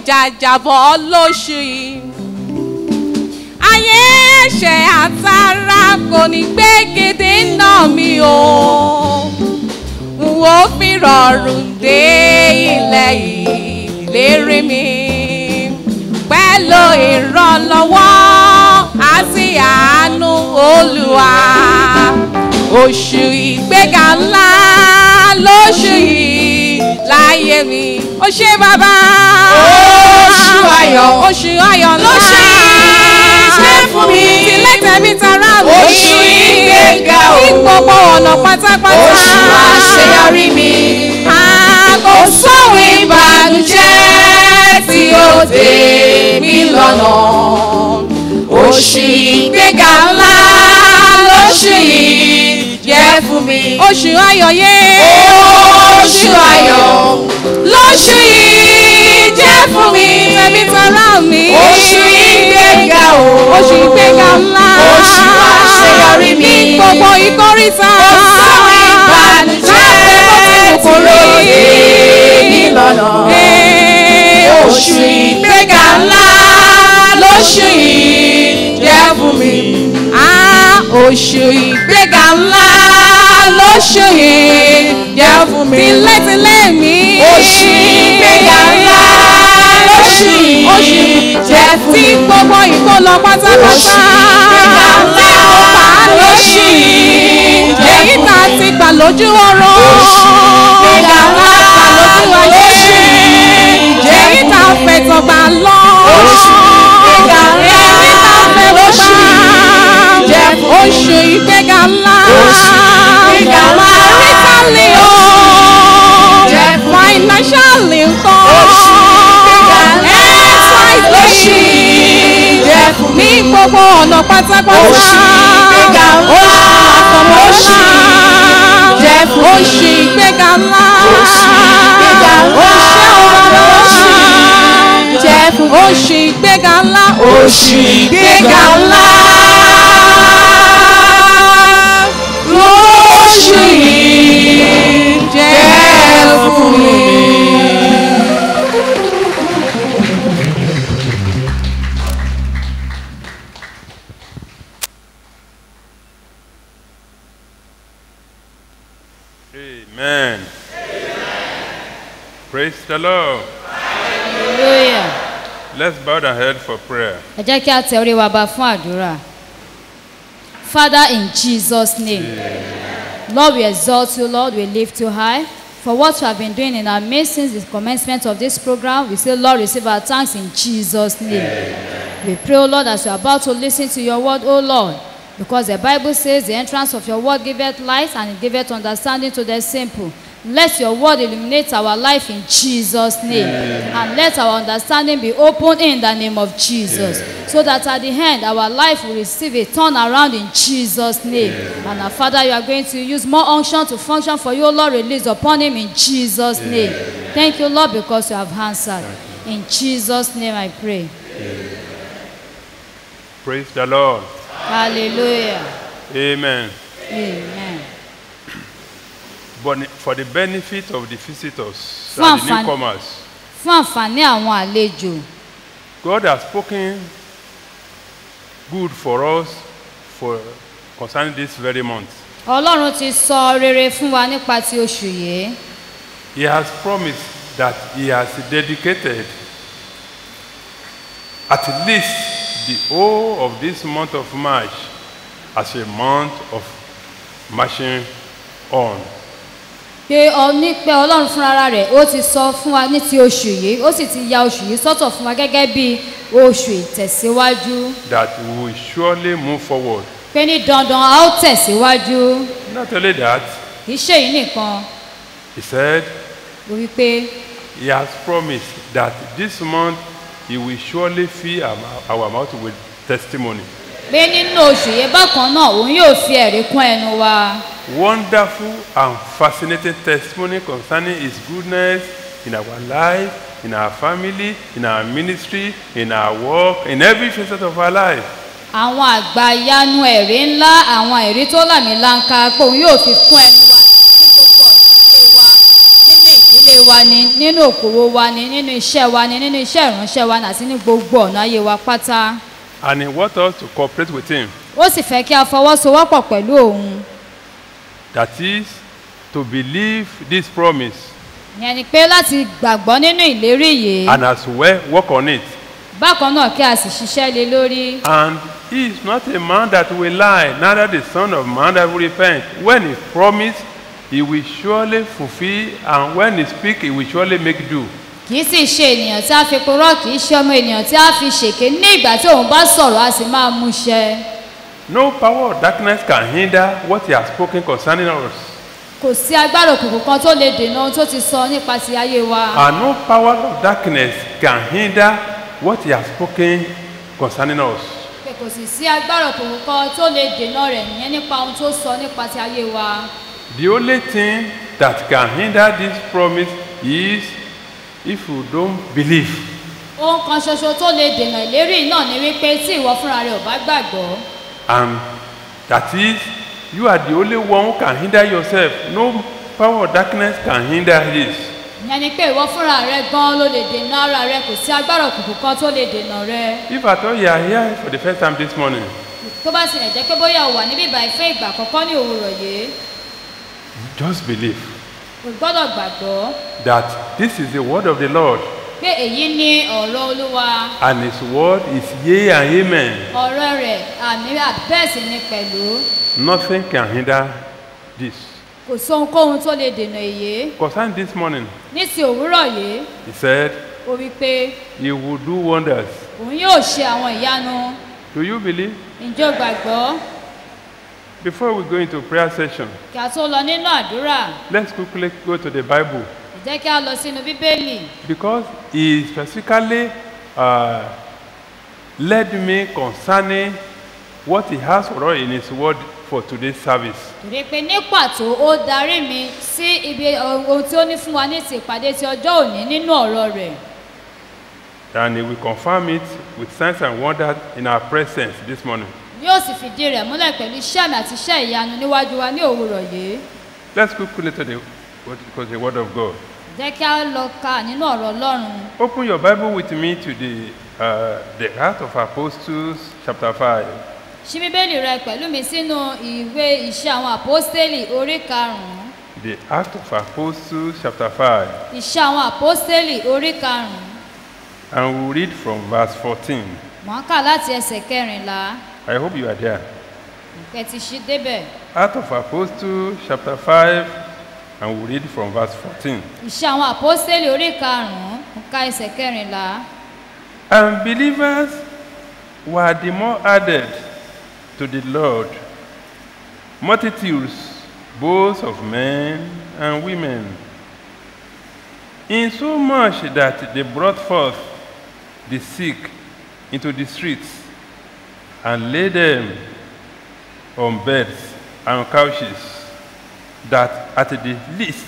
jàjàbọ̀ lóṣù yìí. Ayé ẹ̀ṣẹ̀ àtàrà kò ní gbé gèdè náà mi o. N ó fi rọrùn dé ilẹ̀ ìlérí mi. Pẹ̀lú ìrànlọ́wọ́ àti àánú Olúwa. Oṣù ìgbéga ńlá lóṣù yìí láyé mi. Ó ṣé bàbá. Oṣù ayọ̀. Oṣù ayọ̀ lóṣù yìí ṣe fún mi. Tilẹ̀ tẹ̀mí tara mi. Oṣù ìgbéga o. Ní gbogbo ọ̀nà pátápátá. Oṣù àṣeyọrí mi. Kò sóhun ìbànújẹ́ tí ó dé mi lọ́nà. Oṣù ìgbéga ńlá lóṣù yìí jẹ́ fún mi. Oṣù ayọ̀ yé. Oṣù ayọ̀ lóṣù yìí jẹ́ fún mi. Tẹ̀mí tara mi. Oṣù ìgbéga o. Oṣù ìgbéga ńlá. Oṣù àṣeyọrí mi. Ní gbogbo ìkórìtà. Kò sóhun ìbànújẹ́ tí ó dé mi lọ́nà. Oṣù ìgbéga ńlá lóṣù yìí jẹ́ fún mi. Oṣù ìgbéga ńlá lóṣù yìí jẹ́ fún mi. Tilétilé mi. Oṣù ìgbéga ńlá lóṣù yìí jẹ́ fún mi. Tí gbogbo ìkólọ pátápátá. Oṣù ìgbéga ńlá lóṣù yìí jẹ́ fún mi. Èyí tá a ti gbà lójú ọ̀rọ̀. Oṣù ìgbéga ńlá lóṣù yìí jẹ́ fún mi. Èyí tá a fẹ̀tọ̀ gbà lọ. Oṣù ìgbéga ńlá lóṣù yìí jẹ́ fún mi. Oṣù ìgbéga ńlá. Oṣù ìgbéga ńlá. Maritally o. Jẹ́ fún mi. Financially ńkọ́. Oṣù ìgbéga ńlá. Lóṣù yìí jẹ́ fún mi. Ní gbogbo ọ̀nà pátápátá. Oṣù ìgbéga ńlá. Oṣù jẹ́ fún mi. Oṣù ìgbéga ńlá. Oṣù ìgbéga ńlá. Jẹ́ fún mi. Oṣù ìgbéga ńlá. Oṣù ìgbéga ńlá. Lóṣù yìí jẹ́ fún mi. Amen. Praise the Lord. Hallelujah. Let's bow our head for prayer. Ẹ jẹ́ kí a tẹ orí wa ba fún àdúrà. Father, in Jesus' name. Amen. Lord, we exalt you, Lord, we lift you high. For what you have been doing in our midst since the commencement of this program, we say, Lord, receive our thanks in Jesus' name. Amen. We pray, O Lord, as you are about to listen to your word, O Lord, because the Bible says the entrance of your word giveth light and it giveth understanding to the simple. Let your word illuminate our life in Jesus' name. Amen. And let our understanding be open in the name of Jesus. Amen. So that at the end, our life will receive a turnaround in Jesus' name. Amen. And our Father, you are going to use more unction to function for you, Lord. Release upon him in Jesus' name. Amen. Thank you, Lord, because you have answered. In Jesus' name I pray. Amen. Praise the Lord. Hallelujah. Amen. Amen. But for the benefit of the visitors and the newcomers, fún àǹfààní àwọn àlejò. God has spoken good for us for concerning this very month. Ọlọ́run ti sọ rere fún wa nípa ti oṣù yìí. He has promised that he has dedicated at least the whole of this month of March as a month of marching on. Pé pé Ọlọ́run fúnra rẹ̀ ó ti sọ fún wa ní ti oṣù yìí, ó sì ti ya oṣù yìí sọ́tọ̀ fún wa gẹ́gẹ́ bí oṣù ìtẹ̀síwájú. That we will surely move forward. Pé ní dandan a ó tẹ̀síwájú. Not only that. Kì í ṣe èyí nìkan. He said. Ó wí pé. He has promised that this month he will surely fill our mouth with testimony. Pé nínú oṣù yìí bákan náà òun yóò fi ẹ̀rí kún ẹnu wa. Wonderful and fascinating testimony concerning his goodness in our life, in our family, in our ministry, in our work, in every facet of our life. Àwọn àgbàyanu ẹ̀rí ńlá, àwọn ẹ̀rí tó làmìlanka pé òun yóò fi kún ẹnu wa ní gbogbo ọ̀nà wa nínú ìdílé ilé wa ni nínú òkòwò wa ni nínú iṣẹ́ wa ni nínú iṣẹ́ ìránṣẹ́ wa ni àti ní gbogbo ọ̀nà ayé wa pátá. And he wants us to cooperate with him. ó sì fẹ́ kí a fọwọ́sowọ́pọ̀ pẹ̀lú òun. That is, to believe this promise ìyẹn ni pé láti gbàgbọ́ nínú ìlérí yìí. and as well work on it. bákan náà kí a sì ṣiṣẹ́ lé lórí. And he is not a man that will lie, neither the son of man that will repent. When he promised, he will surely fulfill, and when he speak, he will surely make do. kì í sì ṣe ènìyàn tí a fi purọ́ kì í ṣe ọmọ ènìyàn tí a fi ṣèké ní ìgbà tí òun bá sọ̀rọ̀ a sì máa mú ṣẹ. No power of darkness can hinder what he has spoken concerning us. kò sí agbára òkùnkùn kan tó lè dènà ohun tó ti sọ nípa ti ayé wa. And no power of darkness can hinder what he has spoken concerning us. pé kò sì sí agbára òkùnkùn kan tó lè dènà rẹ̀ nìyẹn nípa ohun tó sọ nípa ti ayé wa. The only thing that can hinder this promise is if you don't believe. ohun kan ṣoṣo tó lè dènà ìlérí náà ni wípé tí ìwọ fúnra rẹ ò bá gbàgbọ́. And that is, you are the only one who can hinder yourself. No power of darkness can hinder this. ìyẹn ni pé ìwọ fúnra rẹ gan ló lè dènà ara rẹ kò sí agbára òkùnkùn kan tó lè dènà rẹ. If at all you are here for the first time this morning, tó bá tilẹ̀ jẹ́ pé bóyá o wà níbí ìbá ìfẹ́ ìgbà àkọ́kọ́ ní òwúrọ̀ yìí. just believe o gbọ́dọ̀ gbàgbọ́. that this is the word of the Lord, pé èyí ni ọ̀rọ̀ olúwa. and his word is yea and amen. ọ̀rọ̀ rẹ̀ àmì bẹ́ẹ̀ sì ni pẹ̀lú. Nothing can hinder this. kò sí ohunkóhun tó lè dènà èyí. Concerning this morning, ní ti òwúrọ̀ yìí. he said, ó wí pé he will do wonders. òun yóò ṣe àwọn ìyanu. Do you believe? ǹjẹ́ o gbàgbọ́? Before we go into prayer session, kí a tó lọ nínú àdúrà. let's quickly go to the Bible, ẹ jẹ́ kí a lọ sínú bíbélì. because he specifically led me concerning what he has for us in his word for today's service. torí pé ní pàtó ó darí mi sí ibi ohun tí ó ní fún wa ní ti ìpàdé ti ọjọ́ òní nínú ọ̀rọ̀ rẹ̀. And he will confirm it with signs and wonders in our presence this morning. yóò sì fìdí rẹ̀ múlẹ̀ pẹ̀lú iṣẹ́ àmì àti iṣẹ́ ìyanu níwájú wa ní òwúrọ̀ yìí. Let's quickly to the word of God. jẹ́ kí a lọ ka nínú ọ̀rọ̀ ọlọ́run. Open your Bible with me to the Acts of Apostles chapter 5. ṣí bíbélì rẹ pẹ̀lú mi sínú ìwé iṣẹ́ àwọn àpọ́stélì orí karùn-ún. The Acts of Apostles chapter 5. iṣẹ́ àwọn àpọ́stélì orí karùn-ún. And we'll read from verse 14. mọ̀ ń kà láti ẹsẹ̀ kẹrìnlá. I hope you are there. ìpẹ́ ti ṣí débẹ̀. Acts of Apostles chapter 5, and we'll read from verse 14. iṣẹ́ àwọn àpọ́stélì orí karùn-ún ń ka ẹsẹ̀ kẹrìnlá. And believers were the more added to the Lord, multitudes both of men and women, insomuch that they brought forth the sick into the streets and laid them on beds and couches, that at the least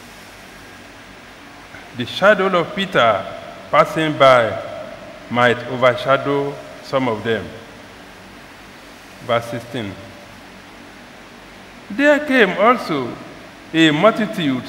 the shadow of Peter passing by might overshadow some of them. Verse 16. There came also a multitude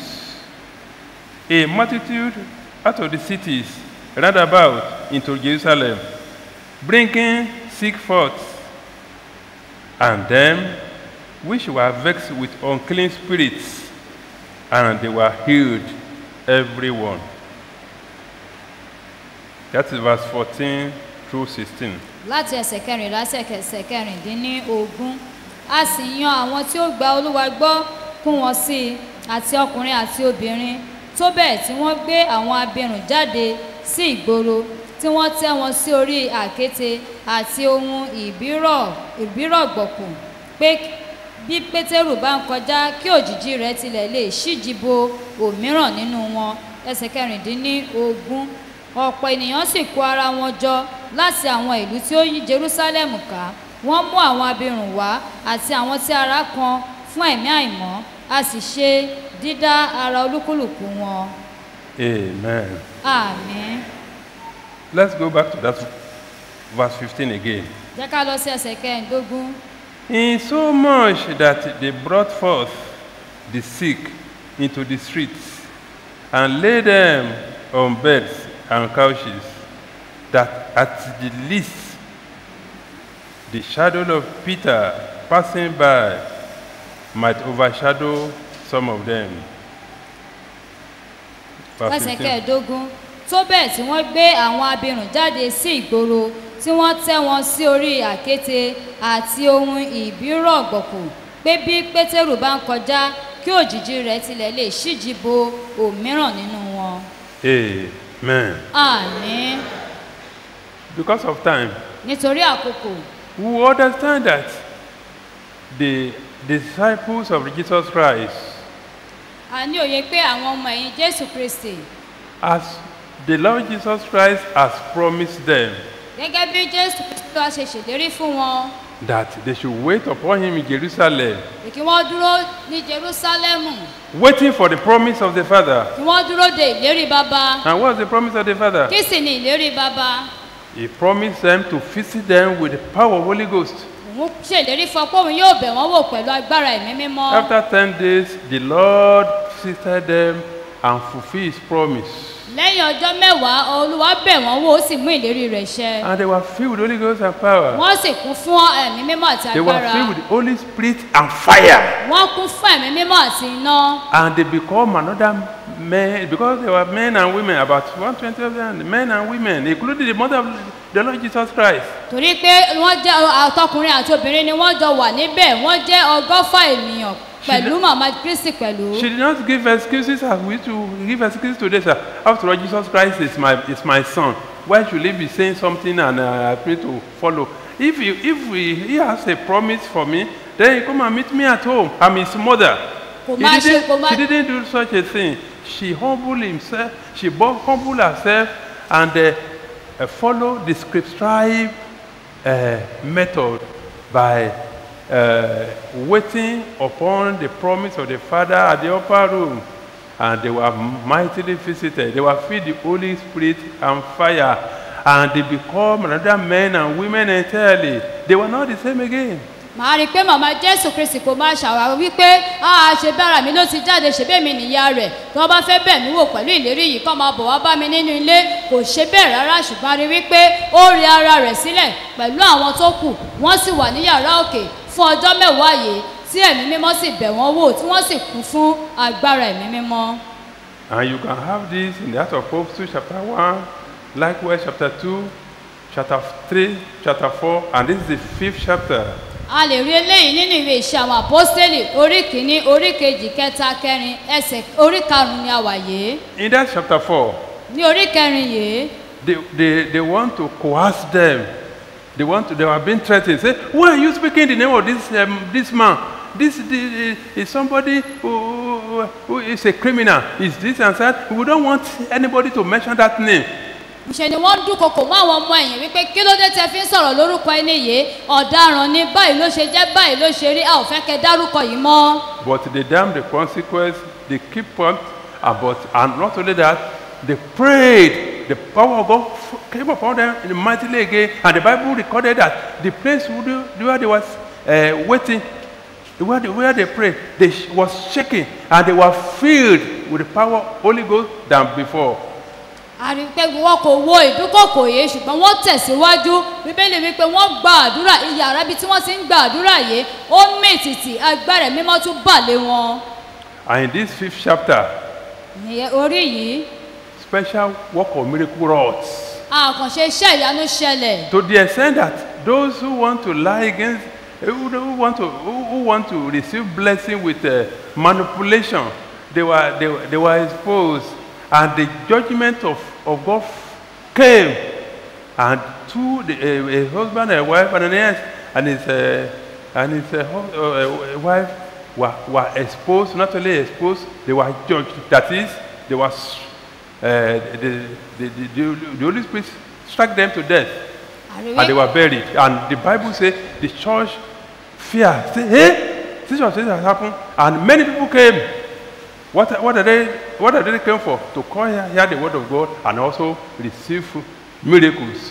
out of the cities round about into Jerusalem, bringing sick forth, and them which were vexed with unclean spirits, and they were healed, every one. That is verse 14 through 16. láti ẹsẹ̀ kẹrìnlá ẹsẹ̀ kẹrìndínlógún a sì yan àwọn tí ó gba olúwa gbọ́ kún wọn sí i àti ọkùnrin àti obìnrin tó bẹ́ẹ̀ tí wọ́n gbé àwọn abirùn jáde sí ìgboro tí wọ́n tẹ́ wọn sí orí àkéte àti ohun ìbírọ̀gbọ̀kù pé bí pétérù bá ń kọjá kí òjìji rẹ̀ tilẹ̀ lè ṣíji bo òmíràn nínú wọn. ẹsẹ̀ kẹrìndínlógún ọ̀pọ̀ ènìyàn sì kó ara wọn jọ láti àwọn ìlú tí ó yí jerusalem ká wọ́n mú àwọn abirùn wá àti àwọn tí ara kan fún ẹ̀mí àìmọ́ a sì ṣe dídá ara olúkúlùkù wọn. Amen. Amen. Let's go back to that verse 15 again. jẹ́ ká lọ sí ẹsẹ̀ kẹrìndínlógún. Insomuch that they brought forth the sick into the streets and lay them on beds and couches, that at the least the shadow of Peter passing by might overshadow some of them. Verse Ẹsẹ̀ 15. kẹẹ̀ẹ́dógún tó bẹ́ẹ̀ tí wọ́n gbé àwọn abirùn jáde sí ìgboro tí wọ́n tẹ́ wọn sí orí àkéte àti ohun ìbírọ̀gbọ̀kù pé bí pétérù bá ń kọjá kí òjìji rẹ̀ tilẹ̀ lè ṣíji bo òmíràn nínú wọn. Amen. Àmín. Because of time, Nítorí àkókò, we understand that the disciples of Jesus Christ, a ní òye pé àwọn ọmọ ẹ̀yìn Jésù Kristi as the Lord Jesus Christ has promised them, gẹ́gẹ́ bí Jésù Kristi wá ṣe ṣèlérí fún wọn that they should wait upon him in Jerusalem, pé kí wọ́n dúró ní Jerúsálẹ́mù, waiting for the promise of the Father. kí wọ́n dúró de ìlérí bàbá. And what's the promise of the Father? Kí sì ni ìlérí bàbá? He promised them to visit them with the power of Holy Ghost. Òun ṣèlérí fún ọ pé òun yóò bẹ̀ wọ́n wò pẹ̀lú agbára ẹ̀mí mímọ́. After 10 days, the Lord visited them and fulfilled his promise. Lẹ́yìn ọjọ́ mẹ́wàá, Olúwa bẹ̀ wọ́n wò ó sì mú ìlérí rẹ̀ ṣẹ. And they were filled with Holy Ghost and power. Wọ́n sì kún fún ẹ̀mí mímọ́ àti They were agbára. filled with the Holy Spirit and fire. Wọ́n kún fún ẹ̀mí mímọ́ àti iná. And they become another men, because they were men and women, about 120 of them, men and women, including the mother of the Lord Jesus Christ. Torí pé wọ́n jẹ́ àtọkùnrin àti obìnrin ni wọ́n jọ wà níbẹ̀, wọ́n jẹ́ ọgọ́fà ènìyàn pẹ̀lú màmá Kristi pẹ̀lú. She did not give excuses as we to give excuses today, sir. After all, Jesus Christ is my son. Why should he be saying something and I pray to follow? If he has a promise for me, then he come and meet me at home. I'm his mother. She didn't do such a thing. She humbled himself. She humbled herself and followed the prescribed method by waiting upon the promise of the Father at the upper room. And they were mightily visited. They were filled with the Holy Spirit and fire. And they become another men and women entirely. They were not the same again. Màá rí i pé màmá Jésù Kristi kò máa ṣàwárí wípé ṣe bára mi ló ti jáde ṣe bẹ́ẹ̀ mi nìyá rẹ̀ tí wọ́n bá fẹ́ bẹ̀ mí wò pẹ̀lú ìlérí yìí kọ́ máa bọ̀ wá bá mi nínú ilé kò ṣe bẹ́ẹ̀ rárá ṣùgbọ́n a rí wípé ó rí ara rẹ̀ sílẹ̀ pẹ̀lú àwọn tó kù wọ́n sì wà ní yàrá òkè fún ọjọ́ mẹ́wàá yìí tí ẹ̀mí mímọ́ sì bẹ̀ wọ́n wò tí wọ́n sì kún fún agbára ẹ̀mí mímọ́. And you can have this in the Acts of Apostles chapter 1, likewise chapter 2, chapter 3, chapter 4, and this is the 5th chapter. A lè rí eléyìí nínú ìwé ìṣe àwọn àpọ́stélì orí kìíní orí kejì kẹta kẹrin ẹsẹ̀ orí karùn-ún ni a wà yìí. In that chapter 4, ní orí kẹrin yìí. They want to coerce them. They were being threatened. Say, why are you speaking the name of this man? This is somebody who is a criminal. Is this and that? We don't want anybody to mention that name. Ṣe ni wọ́n dúnkokò mọ́ àwọn ọmọ ẹ̀yìn wípé kí ló dé tẹ fi ń sọ̀rọ̀ lórúkọ ẹni yìí ọ̀daràn ni báyìí ló ṣe jẹ́ báyìí ló ṣe rí a ò fẹ́ kẹ́ dárúkọ yìí mọ́. But they damn the consequence, they keep on, and not only that, they prayed. The power of God came upon them mightily again, and the Bible recorded that the place where they was waiting, where they prayed, they was shaking, and they were filled with the power of Holy Ghost than before. Àrípé wọn kò wo ìdúkòkò yìí ṣùgbọ́n wọ́n tẹ̀síwájú bíbélì wípé wọ́n gba àdúrà iyàrá bí tí wọ́n ti ń gba àdúrà yìí ó mì tìtì agbára mímọ́ tún bà lé wọn. And in this 5th chapter, ní orí yìí. special work of miracle wrought. Àkànṣe iṣẹ́ ìyanu ṣẹlẹ̀. To the extent that those who want to lie against, who want to receive blessing with manipulation, they were exposed. And the judgment of God came, and a husband and a wife and his wife were exposed. Not only exposed, they were judged. That is, they was the Holy Spirit struck them to death, and they were buried. And the Bible says the church feared. Say, hey, this has happened, and many people came. What are they came for? To come hear the word of God and also receive miracles.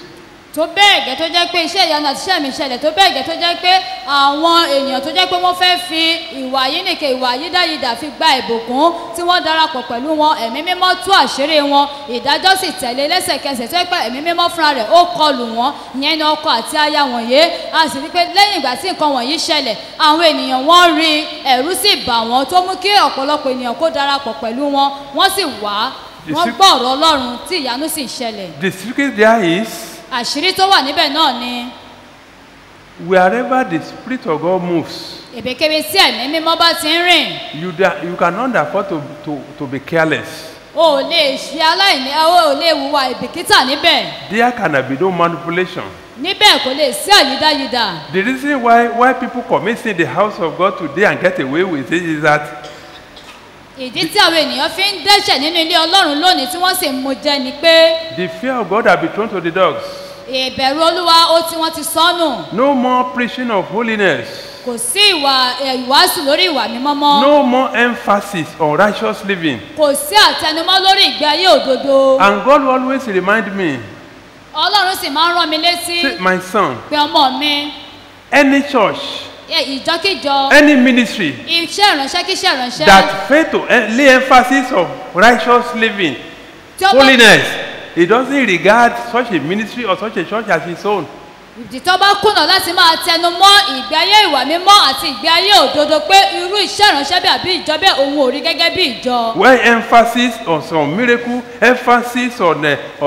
tó bẹ́ẹ̀ gẹ́ tó jẹ́ pé iṣẹ́ ìyanu àti iṣẹ́ mi ṣẹlẹ̀ tó bẹ́ẹ̀ gẹ́ tó jẹ́ pé àwọn ènìyàn tó jẹ́ pé wọ́n fẹ́ fi ìwà yínìkè ìwà yídáyidà fi gba ìbùkún tí wọ́n darapọ̀ pẹ̀lú wọn ẹ̀mí mímọ́ tú àṣírí wọn ìdájọ́ sì tẹ̀lé lẹ́sẹ̀kẹsẹ̀ tó jẹ́ pé ẹ̀mí mímọ́ fúnra rẹ̀ ó kọlù wọn ìyẹn ní ọkọ àti aya wọ̀nyé a sì rí pé lẹ́yìn ìgbà tí nǹkan wọ̀nyí ṣẹlẹ̀ àwọn ènìyàn wọ́n rí ẹ̀rú sì bà wọ́n tó mú kí ọ̀pọ̀lọpọ̀ ènìyàn kó darapọ̀ pẹ̀lú wọn wọ́n sì wá wọ́n gbọ́ ọ̀rọ̀ ọlọ́run tí ìyanu sì ṣẹlẹ̀. The secret there is, àṣírí tó wà níbẹ̀ náà ni wherever the Spirit of God moves, èbèkébé tí ẹ̀mí mímọ́ bá ti ń rìn you cannot afford to be careless. o ò lè ṣe aláìní o ò lè hùwà ìbìkítà níbẹ̀ There can be no manipulation. níbẹ̀ kò lè sí àyídáyidà. The reason why people commit sin in the house of God today and get away with it is that ìdí tí àwọn ènìyàn fi ń dẹ́ṣẹ̀ nínú ilé ọlọ́run lónìí tí wọ́n sì ń mú jẹ ni pé the fear of God has been thrown to the dogs. ìbẹ̀rù olúwa ó tí wọ́n ti sọnù No more preaching of holiness. kò sí ìwàásù lórí ìwà mímọ́ mọ́ No more emphasis on righteous living. kò sí àtẹnumọ́ lórí ìgbé ayé òdodo And God will always remind me, ọlọ́run sì máa ń rán mi létí say, my son, pé ọmọ mi any church, ìjọkíjọ any ministry iṣẹ́ ìránṣẹ́ kíṣẹ́ ìránṣẹ́ that fail to lay emphasis of righteous living, Tí ó bá- holiness, he doesn't regard such a ministry or such a church as his own. ìdí tó bá kùnà láti máa tẹnu mọ́ ìgbé ayé ìwà mímọ́ àti ìgbé ayé òdodo pé irú iṣẹ́ ìránṣẹ́ bí àbí ìjọ bẹ́ẹ̀ òun ò rí gẹ́gẹ́ bí ìjọ. Where emphasis on some miracle, emphasis on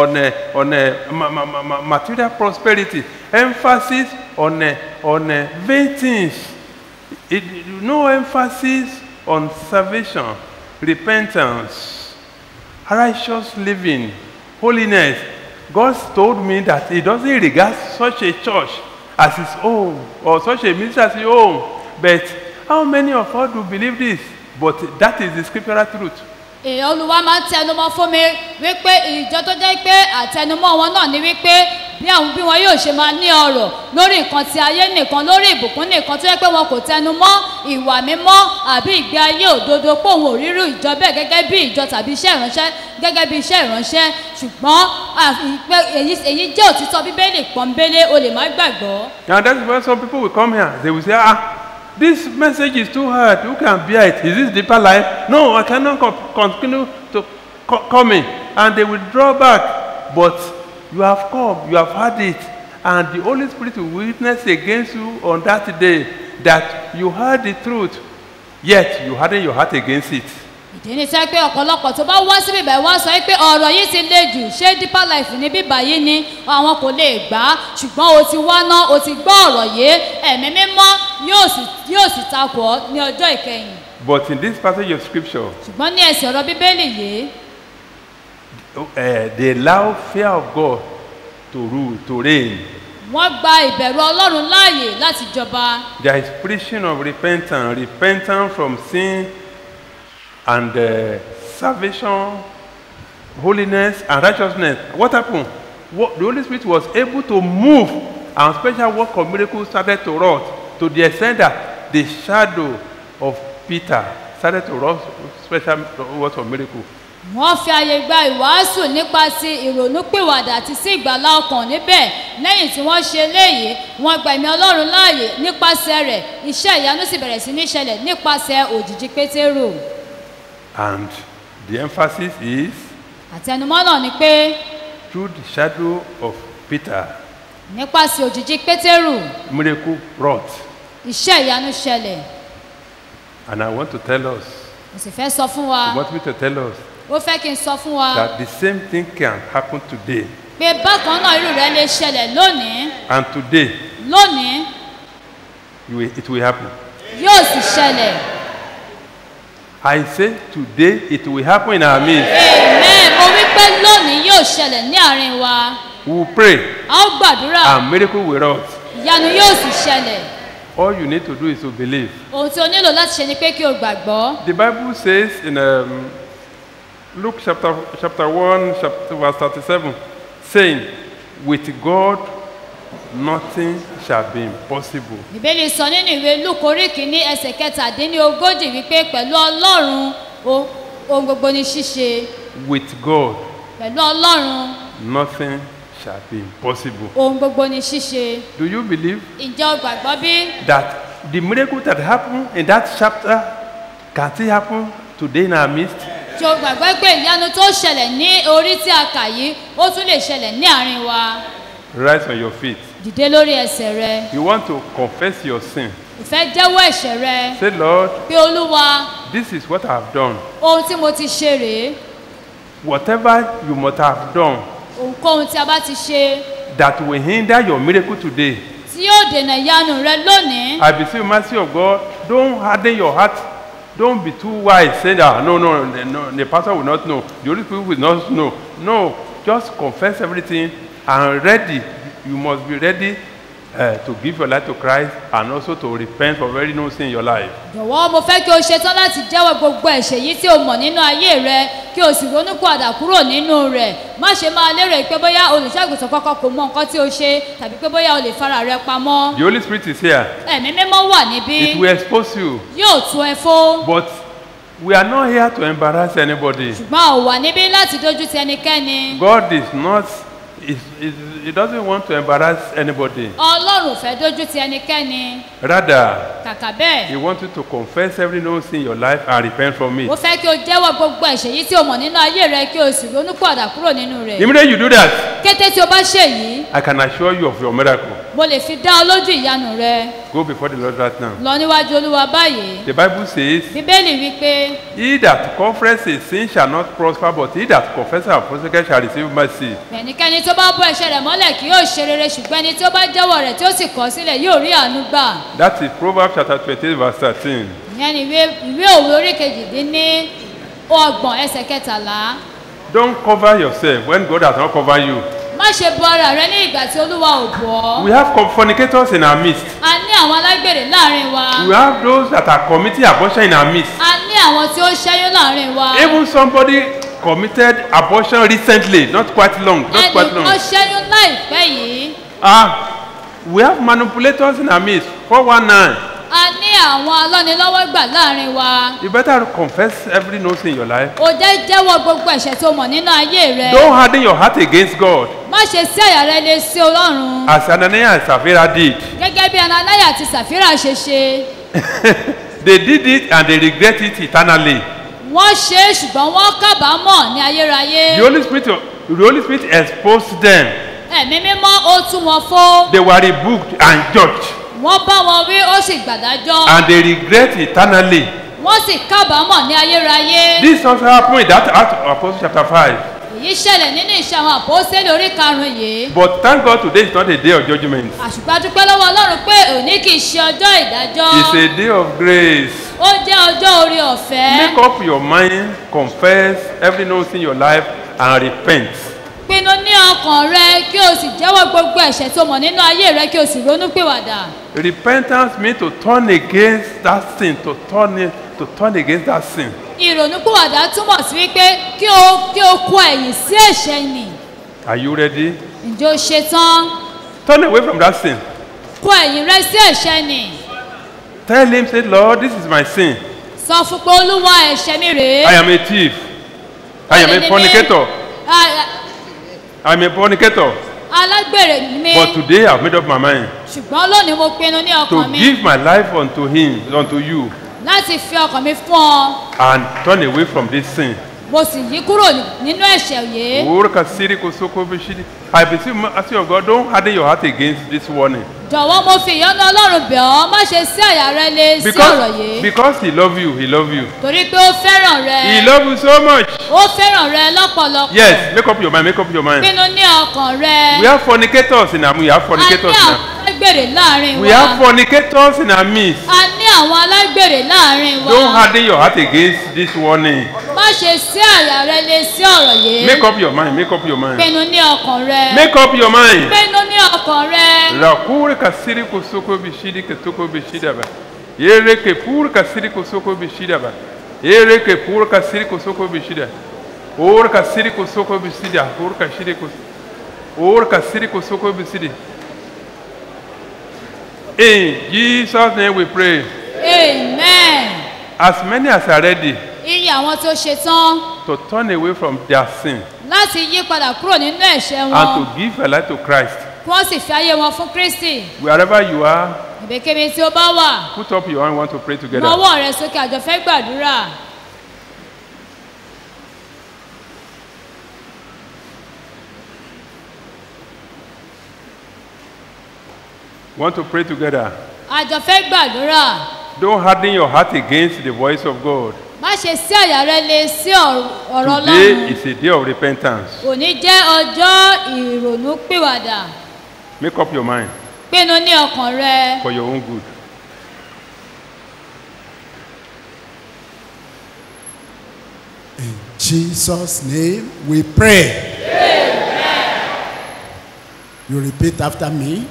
material prosperity, emphasis on vain things, no emphasis on salvation, repentance, righteous living, holiness. God told me that He doesn't regard such a church as His own or such a ministry as His own. But how many of us do believe this? But that is the scriptural truth. èèyàn olúwa máa ń tẹnumọ́ fún mi wípé ìjọ tó jẹ́ pé àtẹnumọ́ wọn náà ni wípé bí wọn yóò ṣe máa ní ọrọ̀ lórí nǹkan ti ayé nìkan lórí ìbùkún nìkan tó jẹ́ pé wọn kò tẹnumọ́ ìwà mímọ́ àbí ìgbé ayé òdodo pé òun ò rírú ìjọ bẹ́ẹ̀ gẹ́gẹ́ bí ìjọ tàbí iṣẹ́ ìránṣẹ́ gẹ́gẹ́ bí iṣẹ́ ìránṣẹ́ ṣùgbọ́n èyí jẹ́ òtítọ́ bíbélì pọ́nbélé o lè má gbàgbọ́. And that's why some people will come here. They will say, this message is too hard. Who can bear it? Is this deeper life? No, I cannot continue to coming. And they will draw back. But you have come, you have had it. And the Holy Spirit will witness against you on that day that you heard the truth, yet you hardened your heart against it. ìdí ni sẹ́ pé ọ̀pọ̀lọpọ̀ tó bá wá sí bíbá wá sọ pé ọ̀rọ̀ yìí ti le jù ṣé deeper life ní bíbá yìí ni àwọn kò lè gbà á ṣùgbọ́n o ti wá ná o ti gbọ́ ọ̀rọ̀ yìí ẹ̀mí mímọ́ yóò sì takò ọ́ ní ọjọ́ ìkẹyìn. But in this passage of scripture, ṣùgbọ́n ní ẹsẹ̀ ọ̀rọ̀ bíbélì yìí they allow fear of God to rule, to reign. wọ́n gba ìbẹ̀rù ọlọ́run láàyè láti jọba. There is preaching of repentance from sin and salvation, holiness and righteousness. What happened? The Holy Spirit was able to move, and special work of miracles started to rot to the extent that the shadow of Peter started to rot special works of miracles. wọ́n fi àyè gba ìwàásù nípa ti ìrònúpìwàdà àti sí ìgbàlá ọkàn níbẹ̀ lẹ́yìn tí wọ́n ṣe léyìí wọ́n gba ẹ̀mí ọlọ́run láàyè nípasẹ̀ rẹ̀ iṣẹ́ ìyanu sì bẹ̀rẹ̀ sí ní ṣẹlẹ̀ nípasẹ̀ òjìji pétérù. And the emphasis is àtẹnumọ́ náà ni pé through the shadow of Peter, nípasẹ̀ òjìji pétérù miracle wrought. iṣẹ́ ìyanu ṣẹlẹ̀. And I want to tell us, mo sì fẹ́ sọ fún wa you want me to tell us ó fẹ́ kí n sọ fún wa that the same thing can happen today. pé bákan náà irú rẹ̀ lè ṣẹlẹ̀ lónìí And today, lónìí it will happen. yóò sì ṣẹlẹ̀. I say today it will happen in our midst. amen mo wí pé lónìí yóò ṣẹlẹ̀ ní àárín wa. We will pray a ó gbàdúrà and miracle will wrought. ìyanu yóò sì ṣẹlẹ̀. All you need to do is to believe. ohun tí o nílò láti ṣe ni pé kí o gbàgbọ́. The Bible says in Luke chapter 1, verse 37, saying, with God nothing shall be impossible. ìbéèrè sọ nínú ìwé luke orí kìíní ẹsẹ̀ kẹtàdínlógójì wípé pẹ̀lú ọlọ́run ohun gbogbo ni ṣíṣe. With God pẹ̀lú ọlọ́run nothing shall be impossible. ohun gbogbo ni ṣíṣe. Do you believe ǹjẹ́ o gbàgbọ́ bí? that the miracle that happened in that chapter can still happen today in our midst? ṣé o gbàgbọ́ pé ìyanu tó ṣẹlẹ̀ ní orí tí a kà yìí ó tún lè ṣẹlẹ̀ ní àárín wa? Rise on your feet. dìde lórí ẹsẹ̀ rẹ. You want to confess your sin. o fẹ́ jẹ́wọ́ ẹ̀ṣẹ̀ rẹ. Say, Lord, pé olúwa this is what I have done. ohun tí mo ti ṣe rèé. Whatever you must have done ohunkóhun tí a bá ti ṣe that will hinder your miracle today, tí yóò dènà ìyanu rẹ lónìí. I beseech mercy of God, don't harden your heart. Don't be too wise, saying that no, the pastor will not know, the Holy Spirit will not know. No, just confess everything and ready. You must be ready to give your life to Christ and also to repent for very no sin in your life. jọ̀wọ́ mo fẹ́ kí o ṣetán láti jẹ́wọ́ gbogbo ẹ̀ṣẹ̀ yìí tí o mọ̀ nínú ayé rẹ kí o sì ronú padà kúrò nínú rẹ̀. má ṣe máa lérò pé bóyá olùṣègùtàn kọ́kọ́ kò mọ nǹkan tí o ṣe tàbí pé bóyá o lè fara rẹ pamọ́. The Holy Spirit is here. ẹ̀mí mímọ́ wà níbí. It will expose you. yóò tú ẹ fó. But we are not here to embarrass anybody. ṣùgbọ́n ò wà níbí láti dójú ti ẹnikẹ́ni. God is not, he doesn't want to embarrass anybody. ọlọ́run ò fẹ́ dójú ti ẹnikẹ́ni. Rather, kàkà bẹ́ẹ̀. he wants you to confess every no sin in your life and repent from it. mo fẹ́ kí o jẹ́wọ́ gbogbo ẹ̀ṣẹ̀ yìí tí o mọ̀ nínú ayé rẹ kí o sì ronú padà kúrò nínú rẹ̀. Immediately you do that, kété tí o bá ṣe yìí. I can assure you of your miracle. mo lè fi dá ọ lójú ìyanu rẹ. Go before the Lord right now. lọ níwájú olúwa báyìí. The Bible says, bíbélì wípé. he that confesses sin shall not prosper, but he that confesses and forsakes shall receive mercy. ẹnikẹ́ni tó bá bọ́ ẹ̀ṣẹ̀ rẹ̀ mọ́lẹ̀ kì yóò ṣe rere ṣùgbọ́n ẹni tó bá jẹ́wọ́ rẹ̀ tí ó sì kọ̀ sílẹ̀ yóò rí àánú gbà. That is Proverbs chapter 28 verse 13. ìyẹn ni ìwé òwe orí kejìdínní ọgbọ̀n ẹsẹ̀ kẹtàlá. Don't cover yourself when God has not covered you. má ṣe bo ara rẹ ní ìgbà tí olúwa ò bọ̀ ọ́. We have fornicators in our midst. a ní àwọn alágbèrè láàrin wa. We have those that are committing abortion in our midst. a ní àwọn tí ó ṣẹ́yún láàrin wa. Even somebody committed abortion recently, not quite long, not quite long. ẹnìkan ṣẹ́yún láìpẹ́ yìí. We have manipulators in our midst, 419. a ní àwọn alọ́nilọ́wọ́gbà láàrin wa. You better confess every no sin in your life. o jẹ́ jẹ́wọ́ gbogbo ẹ̀ṣẹ̀ tó mọ̀ nínú ayé rẹ. Don't harden your heart against God. má ṣe sí àyà rẹ lé sí ọlọ́run. As Ananias and Sapphira did. gẹ́gẹ́ bí Ananias àti Sàfírà ṣe ṣe. They did it and they regret it eternally. wọ́n ṣe é ṣùgbọ́n wọ́n kábàámọ̀ ní ayérayé. The Holy Spirit exposed them. ẹ̀mí mímọ́ ó tú wọn fó. They were rebuked and judged. wọ́n bá wọn wí ó sì gbàdájọ́. And they regret eternally. wọ́n sì kábàámọ̀ ní ayérayé. This also happened in that Acts of Apostles chapter 5. èyí ṣẹlẹ̀ nínú iṣẹ́ àwọn àpòsílẹ̀ orí karùn-ún yìí. But thank God today is not a day of judgment. àṣùgbọ́n dúpẹ́ lọ́wọ́ ọlọ́run pé òní kì í ṣe ọjọ́ ìdájọ́. It's a day of grace. ó jẹ́ ọjọ́ orí ọ̀fẹ́. Make up your mind, confess every no sin in your life and repent. pinnu ní ọkàn rẹ kí o sì jẹ́wọ́ gbogbo ẹ̀ṣẹ̀ tó mọ̀ nínú ayé rẹ kí o sì ronú pìwàdà. Repentance means to turn against that sin, to turn against that sin. ìrònúpìwàdà túmọ̀ sí wípé kí o kọ ẹ̀yìn sí ẹ̀ṣẹ̀ nì. Are you ready? ǹjẹ́ o ṣe tán? Turn away from that sin. kọ ẹ̀yìn rẹ sí ẹ̀ṣẹ̀ nì. Tell him, say, Lord, this is my sin. sọ fún pé olúwa ẹ̀ṣẹ̀ mi rèé. I am a thief. I am a fornicator. I am a fornicator. alágbèrè ni mi. But today I have made up my mind ṣùgbọ́n lónìí mo pinnu ní to ọkàn mi. give my life unto him, unto you, láti fi ọkàn mi fún ọ. and turn away from this sin. mo sì yí kúrò nínú ẹ̀ṣẹ̀ yìí. I beseech mercy of God, don't harden your heart against this warning. jọ̀wọ́ mo fi ìyọ́nú ọlọ́run bẹ̀ ọ́ má ṣe sí àyà rẹ lé sí ọ̀rọ̀ yìí. Because he love you, he love you. torí pé ó fẹ́ràn rẹ. He love you so much. ó fẹ́ràn rẹ lọ́pọ̀lọpọ̀. Yes, make up your mind, make up your mind. pinnu ní ọkàn rẹ. We have fornicators in our midst. We have fornicators in our midst. alágbèrè láàrin wa. We have fornicators in our midst. a ní àwọn alágbèrè láàrin wa. Don't harden your heart against this warning. má ṣe sí àyà rẹ lé sí ọ̀rọ̀ yìí. Make up your mind, make up your mind. pinnu ní ọkàn rẹ. Make up your mind. pinnu ní ọkàn rẹ. Rakure kasiri kusoko bishidi ketoko bishida ba. Yere ke pur kasiri kusoko bishida ba. Yere ke pur kasiri kusoko bishida. Or kasiri kusoko bishida. Or kasiri kus. Or kasiri kusoko bishidi. In Jesus' name we pray. amen. As many as are ready, iye àwọn tó ṣe tán. to turn away from their sin láti yí padà kúrò nínú ẹ̀ṣẹ̀ wọn and to give their life to Christ. kí wọ́n sì fi ayé wọn fún Kristi. Wherever you are, Ibikíbi tí ó bá wà, put up your hand. We want to pray together. nawọ́ rẹ sókè àjọ fẹ́ gbàdúrà. We want to pray together. Àjọ fẹ́ gbàdúrà. Don't harden your heart against the voice of God. Má ṣe sí àyà rẹ le sí ọ̀rọ̀ Today Ọlọ́run. is a day of repentance. Òní jẹ́ ọjọ́ ìrònúpìwàdà. Make up your mind Pinnu ní ọkàn rẹ. for your own good. In Jesus' name we pray. You repeat after me.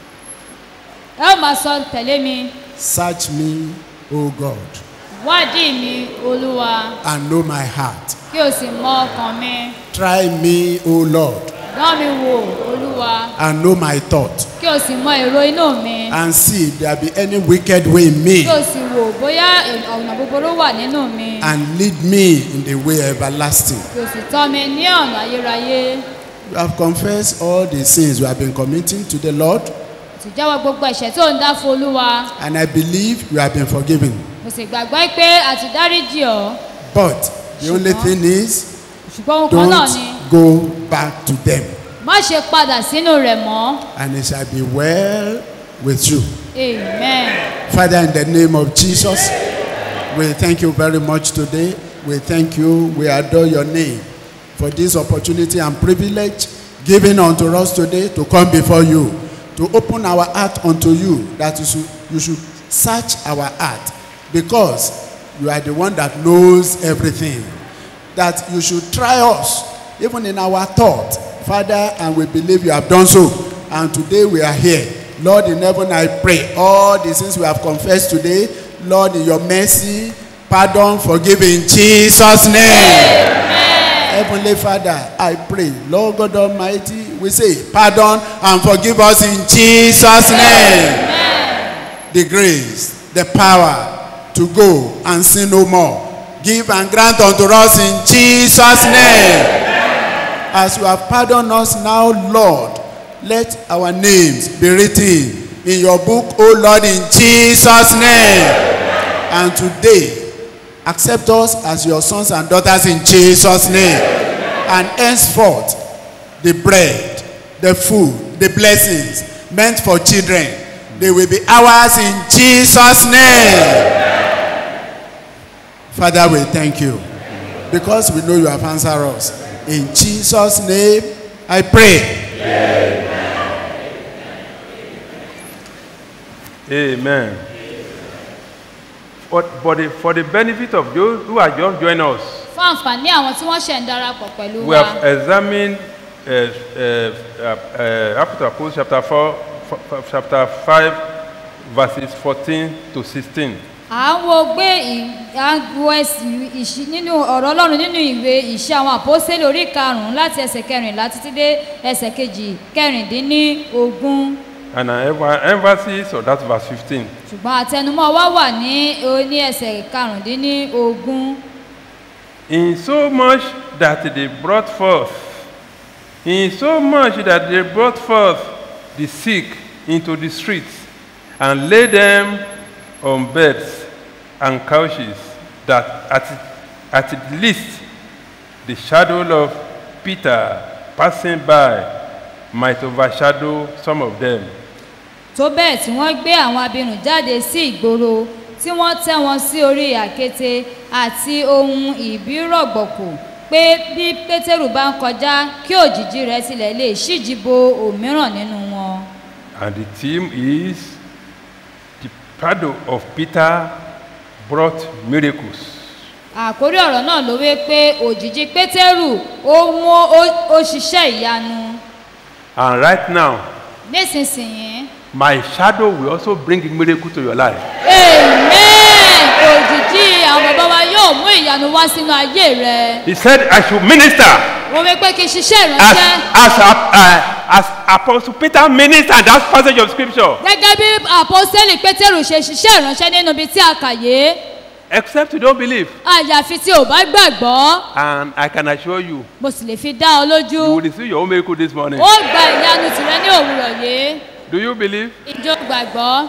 Ẹ ó máa sọ tẹ̀lé mi. Search me, O God, Wádìí mi, Olúwa, and know my heart. kí o sì mọ ọkàn mi. Try me, O Lord, Dán mi wò, Olúwa, and know my thought. kí o sì mọ èrò inú mi. And see if there be any wicked way in me, Kí o sì wò bóyá ọ̀nà búburú wà nínú mi. and lead me in the way everlasting. Kí o sì tọ́ mi ní ọ̀nà ayérayé. You have confessed all the sins you have been committing to the Lord, Sì jẹ́wọ́ gbogbo ẹ̀ṣẹ̀ tó ń dá fún Olúwa. and I believe you have been forgiven. Mo sì gbàgbọ́ pé a ti dáríjì ọ́. But the only thing is, Ṣùgbọ́n ohun kan náà ni don't go back to them, má ṣe padà sínú rẹ̀ mọ́. and it shall be well with you. Amen. Father, in the name of Jesus, we thank you very much today. We thank you, we adore your name for this opportunity and privilege given unto us today to come before you, to open our heart unto you, that you should search our heart, because you are the one that knows everything, that you should try us even in our thought, Father, and we believe you have done so, and today we are here. Lord in heaven, I pray all the sins we have confessed today, Lord, in your mercy, pardon, forgive in Jesus' name. Heavenly Father, I pray, Lord God Almighty, we say, pardon and forgive us in Jesus' name. The grace, the power to go and sin no more, give and grant unto us in Jesus' name. As you have pardoned us now, Lord, let our names be written in your book, O Lord, in Jesus' name. And today, accept us as your sons and daughters in Jesus' name. And henceforth, the bread, the food, the blessings meant for children, they will be ours in Jesus' name. Father, we thank you because we know you have answered us. In Jesus' name, I pray. Amen. But for the benefit of those who are just joining us, Fún àǹfààní àwọn tí wọ́n ṣẹ̀ ń darapọ̀ pẹ̀lú we wa. have examined Acts of Apostles chapter 5, verses 14 to 16. À ń wo gbé nínú ọ̀rọ̀ Ọlọ́run nínú ìwé ìṣe àwọn àpọ́sítélì orí karùn-ún láti ẹsẹ̀ kẹrìnlá títí dé ẹsẹ̀ kejì kẹrìndínlógún. And an emphasis on that verse 15. Ṣùgbọ́n àtẹnumọ́ wa wà ní ẹsẹ̀ karùndínlógún. In so much that they brought forth the sick into the streets and laid them on beds and couches, that at the least the shadow of Peter passing by might overshadow some of them. Tó bẹ́ẹ̀ tí wọ́n gbé àwọn abirùn jáde sí ìgboro tí wọ́n tẹ́ wọn sí orí àkéte àti ohun ìbírọ̀gbọ̀kù pé bí Pétérù bá ń kọjá kí òjìji rẹ̀ tilẹ̀ lè ṣíji bo òmíràn nínú wọn. And the theme is the shadow of Peter brought miracles. Àkórí ọ̀rọ̀ náà ló wí pé òjìji Pétérù ó ṣiṣẹ́ ìyanu. And right now, Nísinsìnyí. my shadow will also bring a miracle to your life. Amen. Òjìji àwọn bàbá wa yóò mú ìyanu wá sínú ayé rẹ. He said, I should minister. Wọ́n wí pé kí n ṣiṣẹ́ ìránṣẹ́. As Apostle Peter ministered that passage of scripture. Gẹ́gẹ́ bí àpọ́sítélì Pétérù ṣe ṣiṣẹ́ ìránṣẹ́ nínú ibi tí a kà yé. Except you don't believe. àyàfi tí ò bá gbàgbọ́. And I can assure you, mo sì lè fi dá ọ lójú. you will receive your own miracle this morning. ó gba ìyanu tìrẹ ní òwúrọ̀ yìí. Do you believe? ìjọ gbàgbọ́.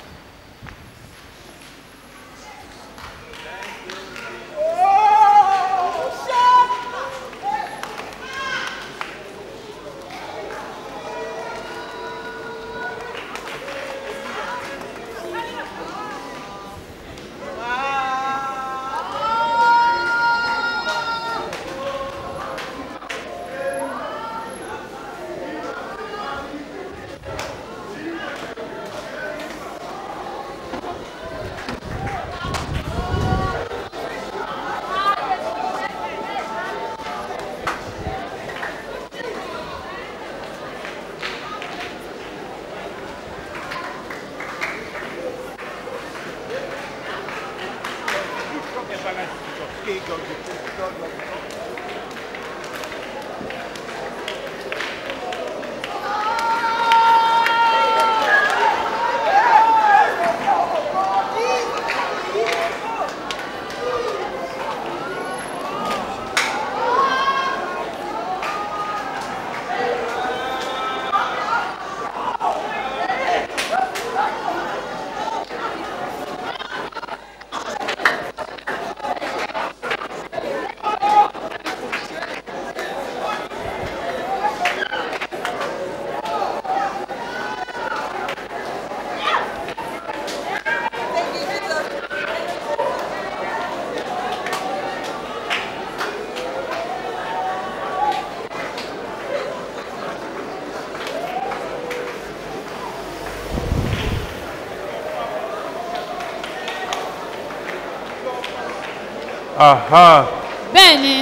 Aha. bẹ́ẹ̀ni.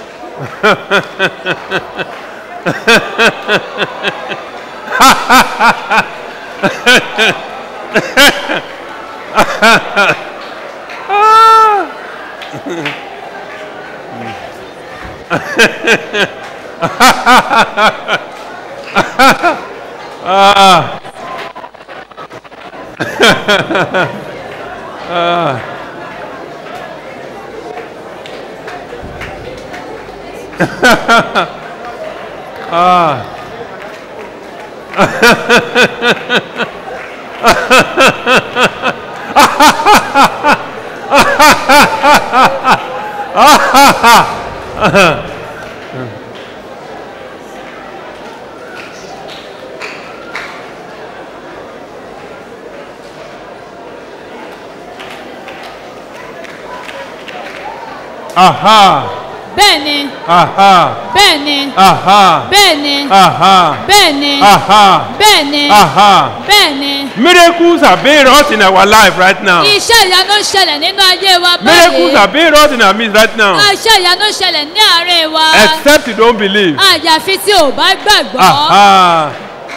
Aha. bẹ́ẹ̀ni. Aha. bẹ́ẹ̀ni. Aha. bẹ́ẹ̀ni. Aha. bẹ́ẹ̀ni. Aha. bẹ́ẹ̀ni. Aha. bẹ́ẹ̀ni. Miracles are being wrought in our life right now. iṣẹ́ ìyanu ń ṣẹlẹ̀ nínú ayé wa Miracles báyìí. are being wrought in our midst right now. iṣẹ́ ìyanu ń ṣẹlẹ̀ ní àárín wa. Except you don't believe. àyàfi tí ò bá gbàgbọ́. Aha.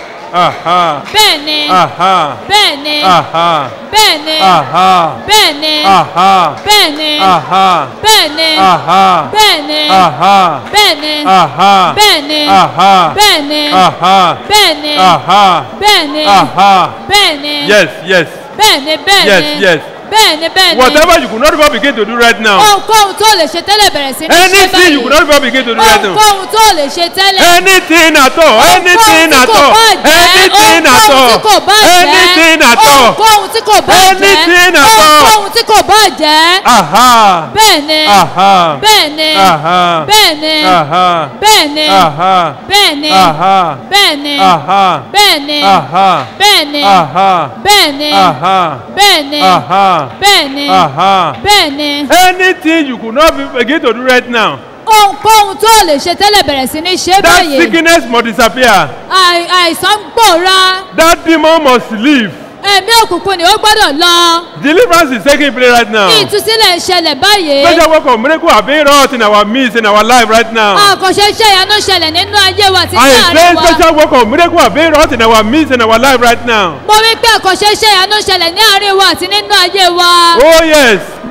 Aha. bẹ́ẹ̀ni. Aha. bẹ́ẹ̀ni. Aha. bẹ́ẹ̀ni. Aha. bẹ́ẹ̀ni. Aha. bẹ́ẹ̀ni. Aha. bẹ́ẹ̀ni. Aha. bẹ́ẹ̀ni. Aha. bẹ́ẹ̀ni. Aha. bẹ́ẹ̀ni. Aha. bẹ́ẹ̀ni. Aha. bẹ́ẹ̀ni. Aha. bẹ́ẹ̀ni. Aha. bẹ́ẹ̀ni. Yes, yes. bẹ́ẹ̀ni bẹ́ẹ̀ni. Yes, yes. bẹ́ẹ̀ni bẹ́ẹ̀ni. Whatever you could not even begin to do right now. ohunkóhun tó lè ṣe tẹ́lẹ̀ bẹ̀rẹ̀ sí ní ṣe báyìí. Anything you could not even begin to do right now. ohunkóhun tó lè ṣe tẹ́lẹ̀. Anything at all. Anything at all. Anything at all. Anything at all. ohunkóhun tí kò bá jẹ́. Anything at all. ohunkóhun tí kò bá jẹ́. Aha. bẹ́ẹ̀ni. Aha. bẹ́ẹ̀ni. Aha. bẹ́ẹ̀ni. Aha. bẹ́ẹ̀ni. Aha. bẹ́ẹ̀ni. Aha. bẹ́ẹ̀ni. Aha. bẹ́ẹ̀ni. Aha. bẹ́ẹ̀ni. Aha. bẹ́ẹ̀ni. Aha. bẹ́ẹ̀ni. Aha. bẹ́ẹ̀ni. Aha. bẹ́ẹ̀ni. Anything you could not begin to do right now. ohunkóhun tó lè ṣe tẹ́lẹ̀ bẹ̀rẹ̀ sí ní ṣe That báyìí. sickness must disappear. àìsàn ń gbòòrà. That demon must leave. ẹ̀mí òkùnkùn ni ó gbọ́dọ̀ lọ. Deliverance is taking place right now. ìtúsílẹ̀ ń ṣẹlẹ̀ báyìí. Special work of miracle are being wrought in our midst, in our life right now. àkànṣe iṣẹ́ ìyanu ń ṣẹlẹ̀ nínú ayé wa àti ní I àárín say wa. special work of miracle are being wrought in our midst, in our life right now. mo wí pé àkànṣe iṣẹ́ ìyanu ń ṣẹlẹ̀ ní àárín wa àti nínú ayé wa. Oh yes.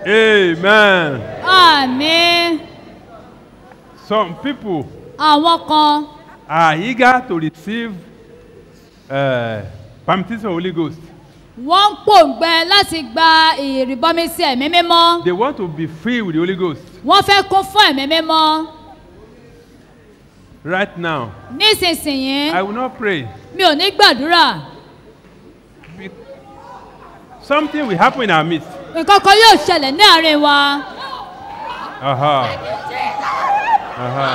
Amen. Àmín. Some people Àwọn kan are eager to receive baptism of Holy Ghost. wọ́n ń pòǹgbẹ láti gba ìrìbọmi sí ẹ̀mí mímọ́. They want to be filled with the Holy Ghost. Wọ́n fẹ́ kún fún ẹ̀mí mímọ́. Right now, Nísinsìnyí, I will not pray. mi ò ní gbàdúrà. Something will happen in our midst. Nǹkan kan yóò ṣẹlẹ̀ ní àárín wa. Aha. Aha.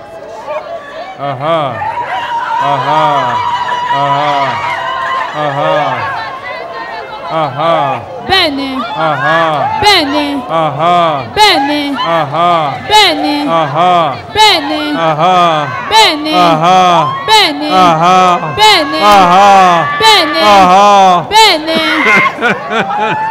Aha. Aha. Aha. Aha. Aha. Bẹ́ẹ̀ni. Aha. Bẹ́ẹ̀ni. Aha. Bẹ́ẹ̀ni. Aha. Bẹ́ẹ̀ni. Aha. Bẹ́ẹ̀ni. Aha. Bẹ́ẹ̀ni. Aha. Bẹ́ẹ̀ni. Aha. Bẹ́ẹ̀ni. Aha. Bẹ́ẹ̀ni. Aha. Bẹ́ẹ̀ni.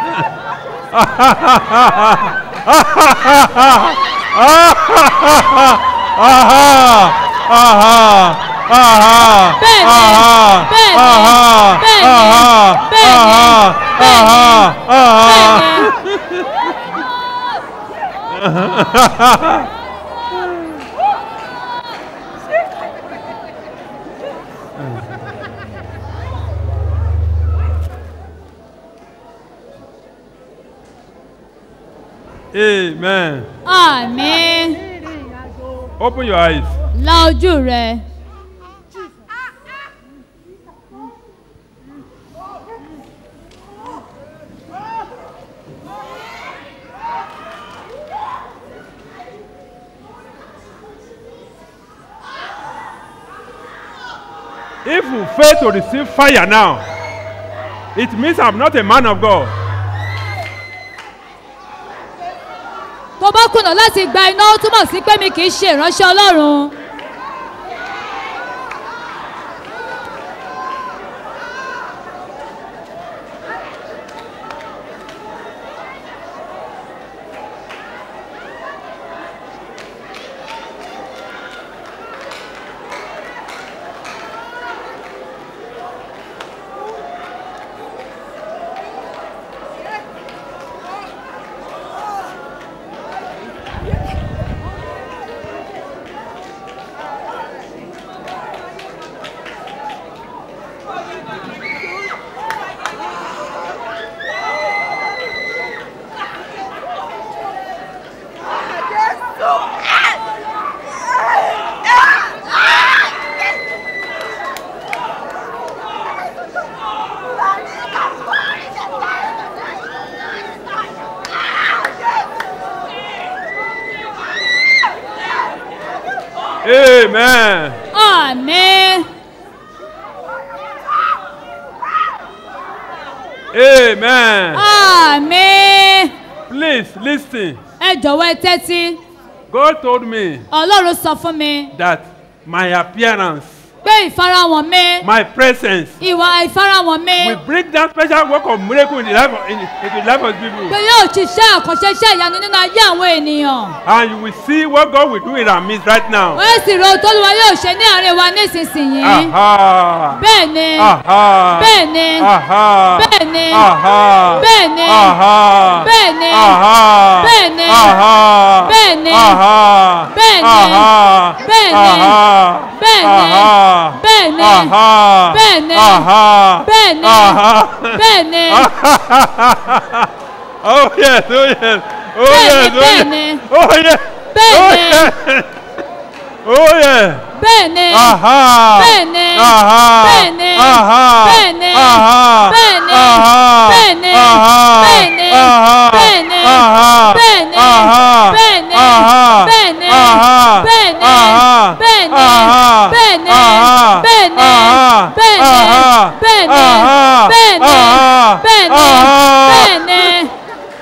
Amen. Àmín. Open your eyes. La ojú rẹ. If you fail to receive fire now, it means I'm not a man of God. Tó bá kùnà láti gba iná ó túmọ̀ sí pé mi kì í ṣe ìránṣẹ́ Ọlọ́run. Amen. Àmín. Amen. Àmín. Please listen. Ẹ jọ̀wọ́ ẹ tẹ́tí. God told me Ọlọ́run sọ fún mi that my appearance, pé ìfarahàn mi, my presence, ìwà ìfarahàn mi, will bring that special work of miracle in the life of, into the life of people. pé yóò ṣiṣẹ́ àkànṣe iṣẹ́ ìyanu nínú ayé àwọn ènìyàn. And you will see what God will do in our midst right now. Wọ́n sì ro tólúwa yóò ṣe ní àárín wa nísinsìnyí. Aha. Bẹ́ẹ̀ni. Aha. Bẹ́ẹ̀ni. Aha. Bẹ́ẹ̀ni. Aha. Bẹ́ẹ̀ni. Aha. Bẹ́ẹ̀ni. Aha. Bẹ́ẹ̀ni. Aha. Bẹ́ẹ̀ni. Aha. Bẹ́ẹ̀ni. Aha. Bẹ́ẹ̀ni. Aha. Bẹ́ẹ̀ni. Aha. Bẹ́ẹ̀ni. Aha. Bẹ́ẹ̀ni. Aha. Bẹ́ẹ̀ni. Aha. Bẹ́ẹ̀ni. Oh yes, oh yes, oh yes, oh Bẹ́ẹ̀ni. yes, oh yes, Bẹ́ẹ̀ni. oh yes. Bẹ́ẹ̀ni. Aha. Bẹ́ẹ̀ni. Aha. Bẹ́ẹ̀ni. Aha. Bẹ́ẹ̀ni. Aha. Bẹ́ẹ̀ni. Aha. Bẹ́ẹ̀ni. Aha. Bẹ́ẹ̀ni. Aha. Bẹ́ẹ̀ni. Aha. Bẹ́ẹ̀ni. Aha. Bẹ́ẹ̀ni. Aha. Bẹ́ẹ̀ni. Aha. Bẹ́ẹ̀ni. Aha. Bẹ́ẹ̀ni. Aha. Bẹ́ẹ̀ni. Aha. Bẹ́ẹ̀ni. Aha. Bẹ́ẹ̀ni. Aha. Bẹ́ẹ̀ni. Aha. Bẹ́ẹ̀ni. Aha. Bẹ́ẹ̀ni. Aha. Bẹ́ẹ̀ni.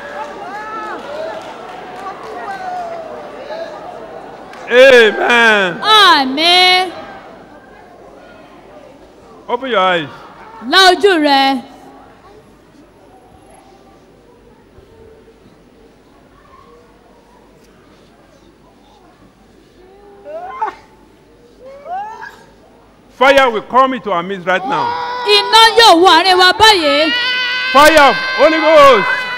Amen. Àmín. Open your eyes. La ojú rẹ. Fire will come into our midst right now. Iná yóò wọ àárín wa báyìí. Fire of Holy Ghost.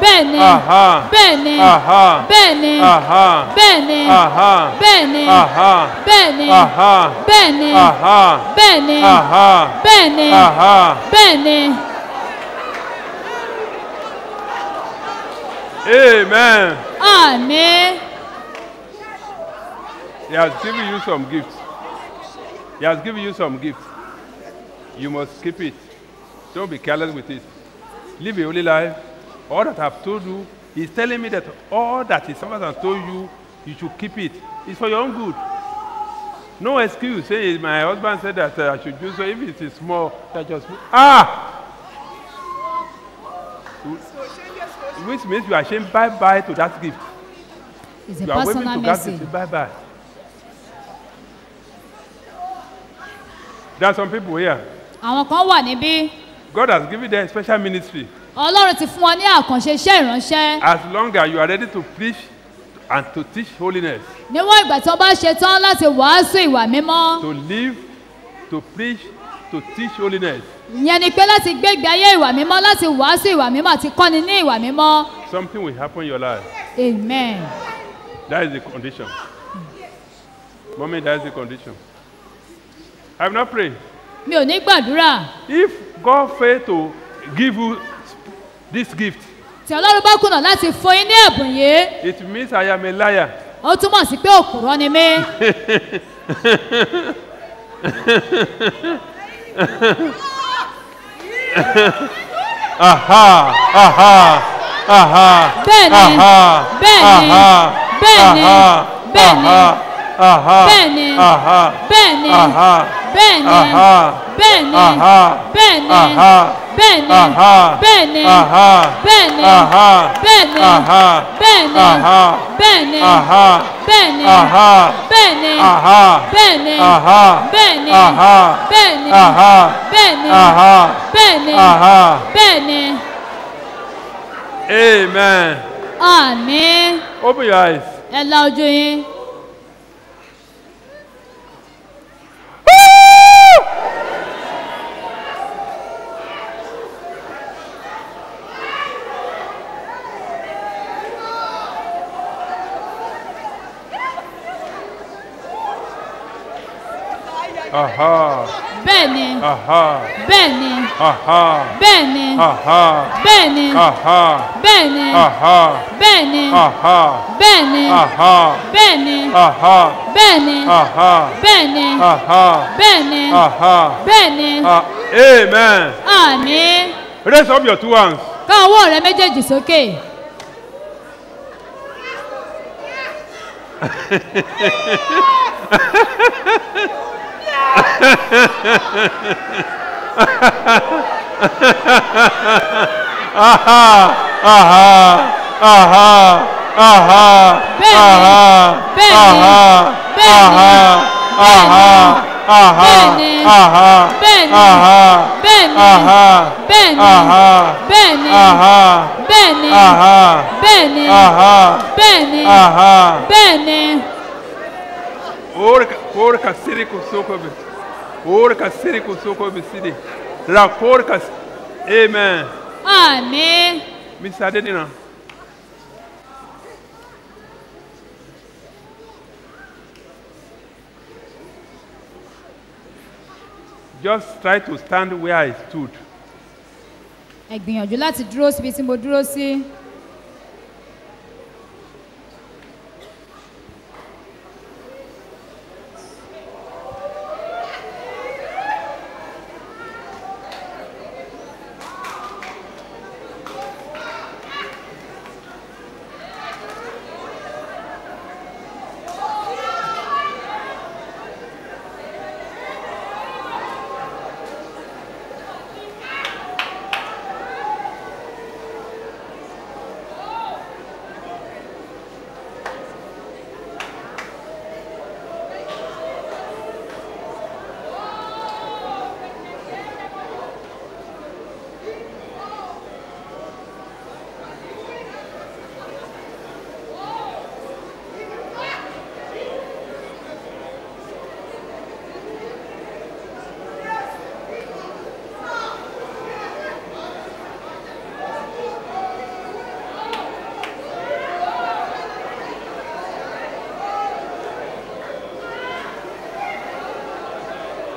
Bẹ́ẹ̀ni. Aha. Bẹ́ẹ̀ni. Aha. Bẹ́ẹ̀ni. Aha. Bẹ́ẹ̀ni. Aha. Bẹ́ẹ̀ni. Aha. Bẹ́ẹ̀ni. Aha. Bẹ́ẹ̀ni. Aha. Bẹ́ẹ̀ni. Aha. Bẹ́ẹ̀ni. Aha. Bẹ́ẹ̀ni. Amen. Àmín. He has given you some gifts. He has given you some gifts. You must keep it. Don't be careless with it. Live a holy life. All that I've told you, he's telling me that all that his servants have told you, you should keep it. It's for your own good. No excuse. Say, my husband said that I should do so. If it is small, I just... Which means you are saying bye-bye to that gift. It's a You are waving personal to that message. gift. Bye-bye. There are some people here. Àwọn kan wà níbí. God has given them a special ministry. Ọlọ́run ti fún wọn ní àkànṣe iṣẹ́ ìránṣẹ́. As long as you are ready to preach and to teach holiness, Níwọ̀n ìgbà tí wọ́n bá ṣe tán láti wàásù ìwà mímọ́. to live, to preach, to teach holiness, Ìyẹn ni pé láti gbé ìgbé ayé ìwà mímọ́, láti wàásù ìwà mímọ́ àti kọ́ni ní ìwà mímọ́. something will happen in your life. Amen. That is the condition. Mommy, that is the condition. I have not prayed. Mi ò ní gbàdúrà. If God failed to give you this gift, Tí Ọlọ́run bá kùnà láti fún yín ní ẹ̀bùn yìí, it means I am a liar. ó túmọ̀ sí pé òkùrọ́ ni mí. Aha, aha, aha. Bẹ́ẹ̀ni, aha, bẹ́ẹ̀ni, aha, bẹ́ẹ̀ni, aha, bẹ́ẹ̀ni, aha, aha, bẹ́ẹ̀ni, aha, bẹ́ẹ̀ni, aha, bẹ́ẹ̀ni, aha, bẹ́ẹ̀ni, aha, bẹ́ẹ̀ni, aha, bẹ́ẹ̀ni, aha, bẹ́ẹ̀ni, aha, bẹ́ẹ̀ni, aha, bẹ́ẹ̀ni, aha, bẹ́ẹ̀ni, aha, bẹ́ẹ̀ni, aha, bẹ́ẹ̀ni, aha, bẹ́ẹ̀ni, aha, bẹ́ẹ̀ni, aha, bẹ́ẹ̀ni, aha, bẹ́ẹ̀ni, aha, bẹ́ẹ̀ni, aha, bẹ́ẹ̀ni, aha. bẹ́ẹ̀ni. Amen. Àmín. Open your eyes. Ẹ la ojú yín. Aha. Bẹ́ẹ̀ni. Aha. Bẹ́ẹ̀ni. Aha. Bẹ́ẹ̀ni. Aha. Bẹ́ẹ̀ni. Aha. Bẹ́ẹ̀ni. Aha. Bẹ́ẹ̀ni. Aha. Bẹ́ẹ̀ni. Aha. Bẹ́ẹ̀ni. Aha. Bẹ́ẹ̀ni. Aha. Bẹ́ẹ̀ni. Aha. Bẹ́ẹ̀ni. Aha. Bẹ́ẹ̀ni. Amen. Àmín. Raise up your two hands. Ká ọwọ́ rẹ méjèèjì sókè. Aha. Aha. Aha. Aha. Bẹ́ẹ̀ni. Aha. Bẹ́ẹ̀ni. Aha. Bẹ́ẹ̀ni. Aha. Aha. Bẹ́ẹ̀ni. Aha. Bẹ́ẹ̀ni. Aha. Bẹ́ẹ̀ni. Aha. Bẹ́ẹ̀ni. Aha. Bẹ́ẹ̀ni. Aha. Bẹ́ẹ̀ni. Aha. Bẹ́ẹ̀ni. Aha. Bẹ́ẹ̀ni. Aha. Bẹ́ẹ̀ni. Orca sirico socobe. Orca sirico socobe city. Raporca. Amen. Àmín. Mr. Adedina. Just try to stand where I stood. Ẹ gbìyànjú láti dúró síbi tí mo dúró sí.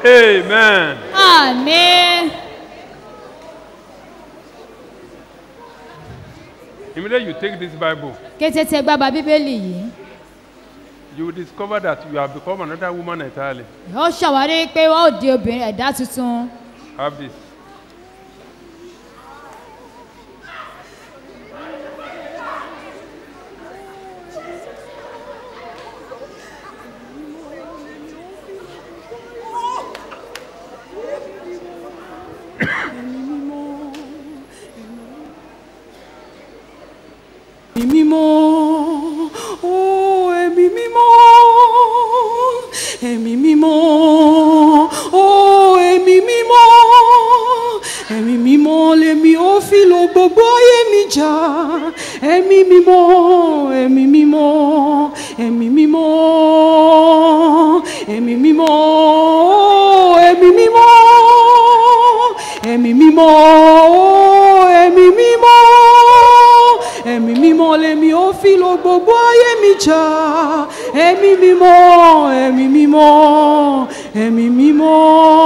Amen. Àmín. Immediately you take this Bible, Kété tí ẹ gbá ba Bíbélì yìí, you will discover that you have become another woman entirely. ó ṣàwárí pé wọ́n ò di obìnrin ẹ̀dá tuntun. Have this. Ẹ̀mí mímọ́, oh ẹ̀mí mímọ́, ẹ̀mí mímọ́, oh ẹ̀mí mímọ́, ẹ̀mí mímọ́ lèmi ó fi lo gbogbo ayé mi jà. Ẹ̀mí mímọ́, ẹ̀mí mímọ́, ẹ̀mí mímọ́, ẹ̀mí mímọ́, oh ẹ̀mí mímọ́, ẹ̀mí mímọ́, oh ẹ̀mí mímọ́. Ẹ̀mí mímọ́ lèmi ó fi lo gbogbo ayé mi jà. Ẹ̀mí mímọ́, ẹ̀mí mímọ́, ẹ̀mí mímọ́,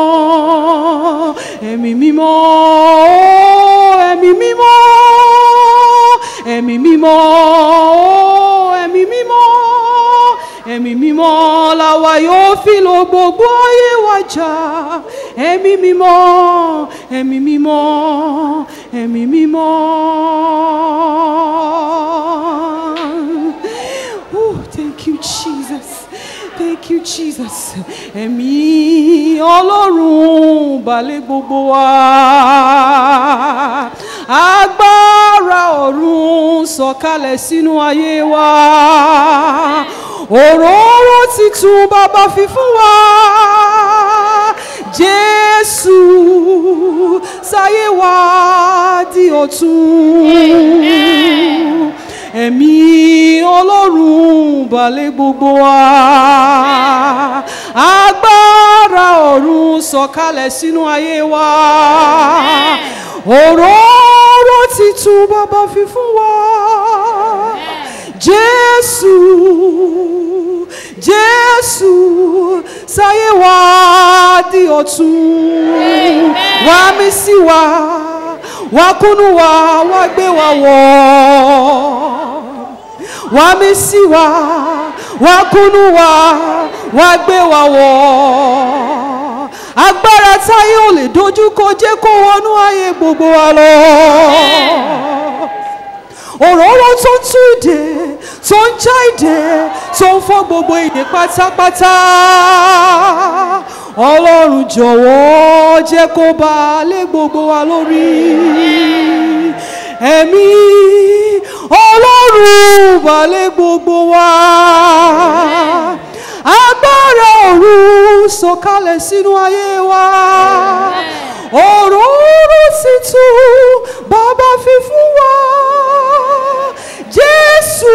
ẹ̀mí mímọ́, ẹ̀mí mímọ́, ẹ̀mí mímọ́, ẹ̀mí mímọ́, ẹ̀mí mímọ́ làwa yóò fi lo gbogbo ayé wa jà. Ẹ̀mí mímọ́, ẹ̀mí mímọ́, ẹ̀mí mímọ́. Oh, thank you, Jesus. Thank you, Jesus. Ẹ̀mí Ọlọ́run balẹ̀ gbogbo wa. Agbára ọ̀run sọ̀kalẹ̀ sínú ayé wa. Òróró titun bàbá fi fún wa. Jésù sáyé wa di ọ̀tun. Ẹ̀mí Ọlọ́run balẹ̀ gbogbo wa. Agbára ọ̀run sọ̀kalẹ̀ sínú ayé wa. Òróró titun bàbá fi fún wa. Jésù, Jésù sáyé wa di ọ̀tun. Wá mí sí wa, wá kúnú wa, wá gbé wa wọ̀. Wá mí sí wa, wá kúnú wa, wá gbé wa wọ̀. Agbára táyé ò lè dojú kọ jẹ́ kó wọnú ayé gbogbo wa lọ. Òróró tó ń tú ìdè, tó ń já ìdè, tó ń fọ́ gbogbo ìdè pátápátá. Ọlọ́run jọ̀wọ́ jẹ́ kó bá lé gbogbo wa lórí. Ẹ̀mí Ọlọ́run bá lé gbogbo wa. Agbára ọ̀run sọ̀kalẹ̀ sínú ayé wa. Òróró titun bàbá fi fún wa. Jésù,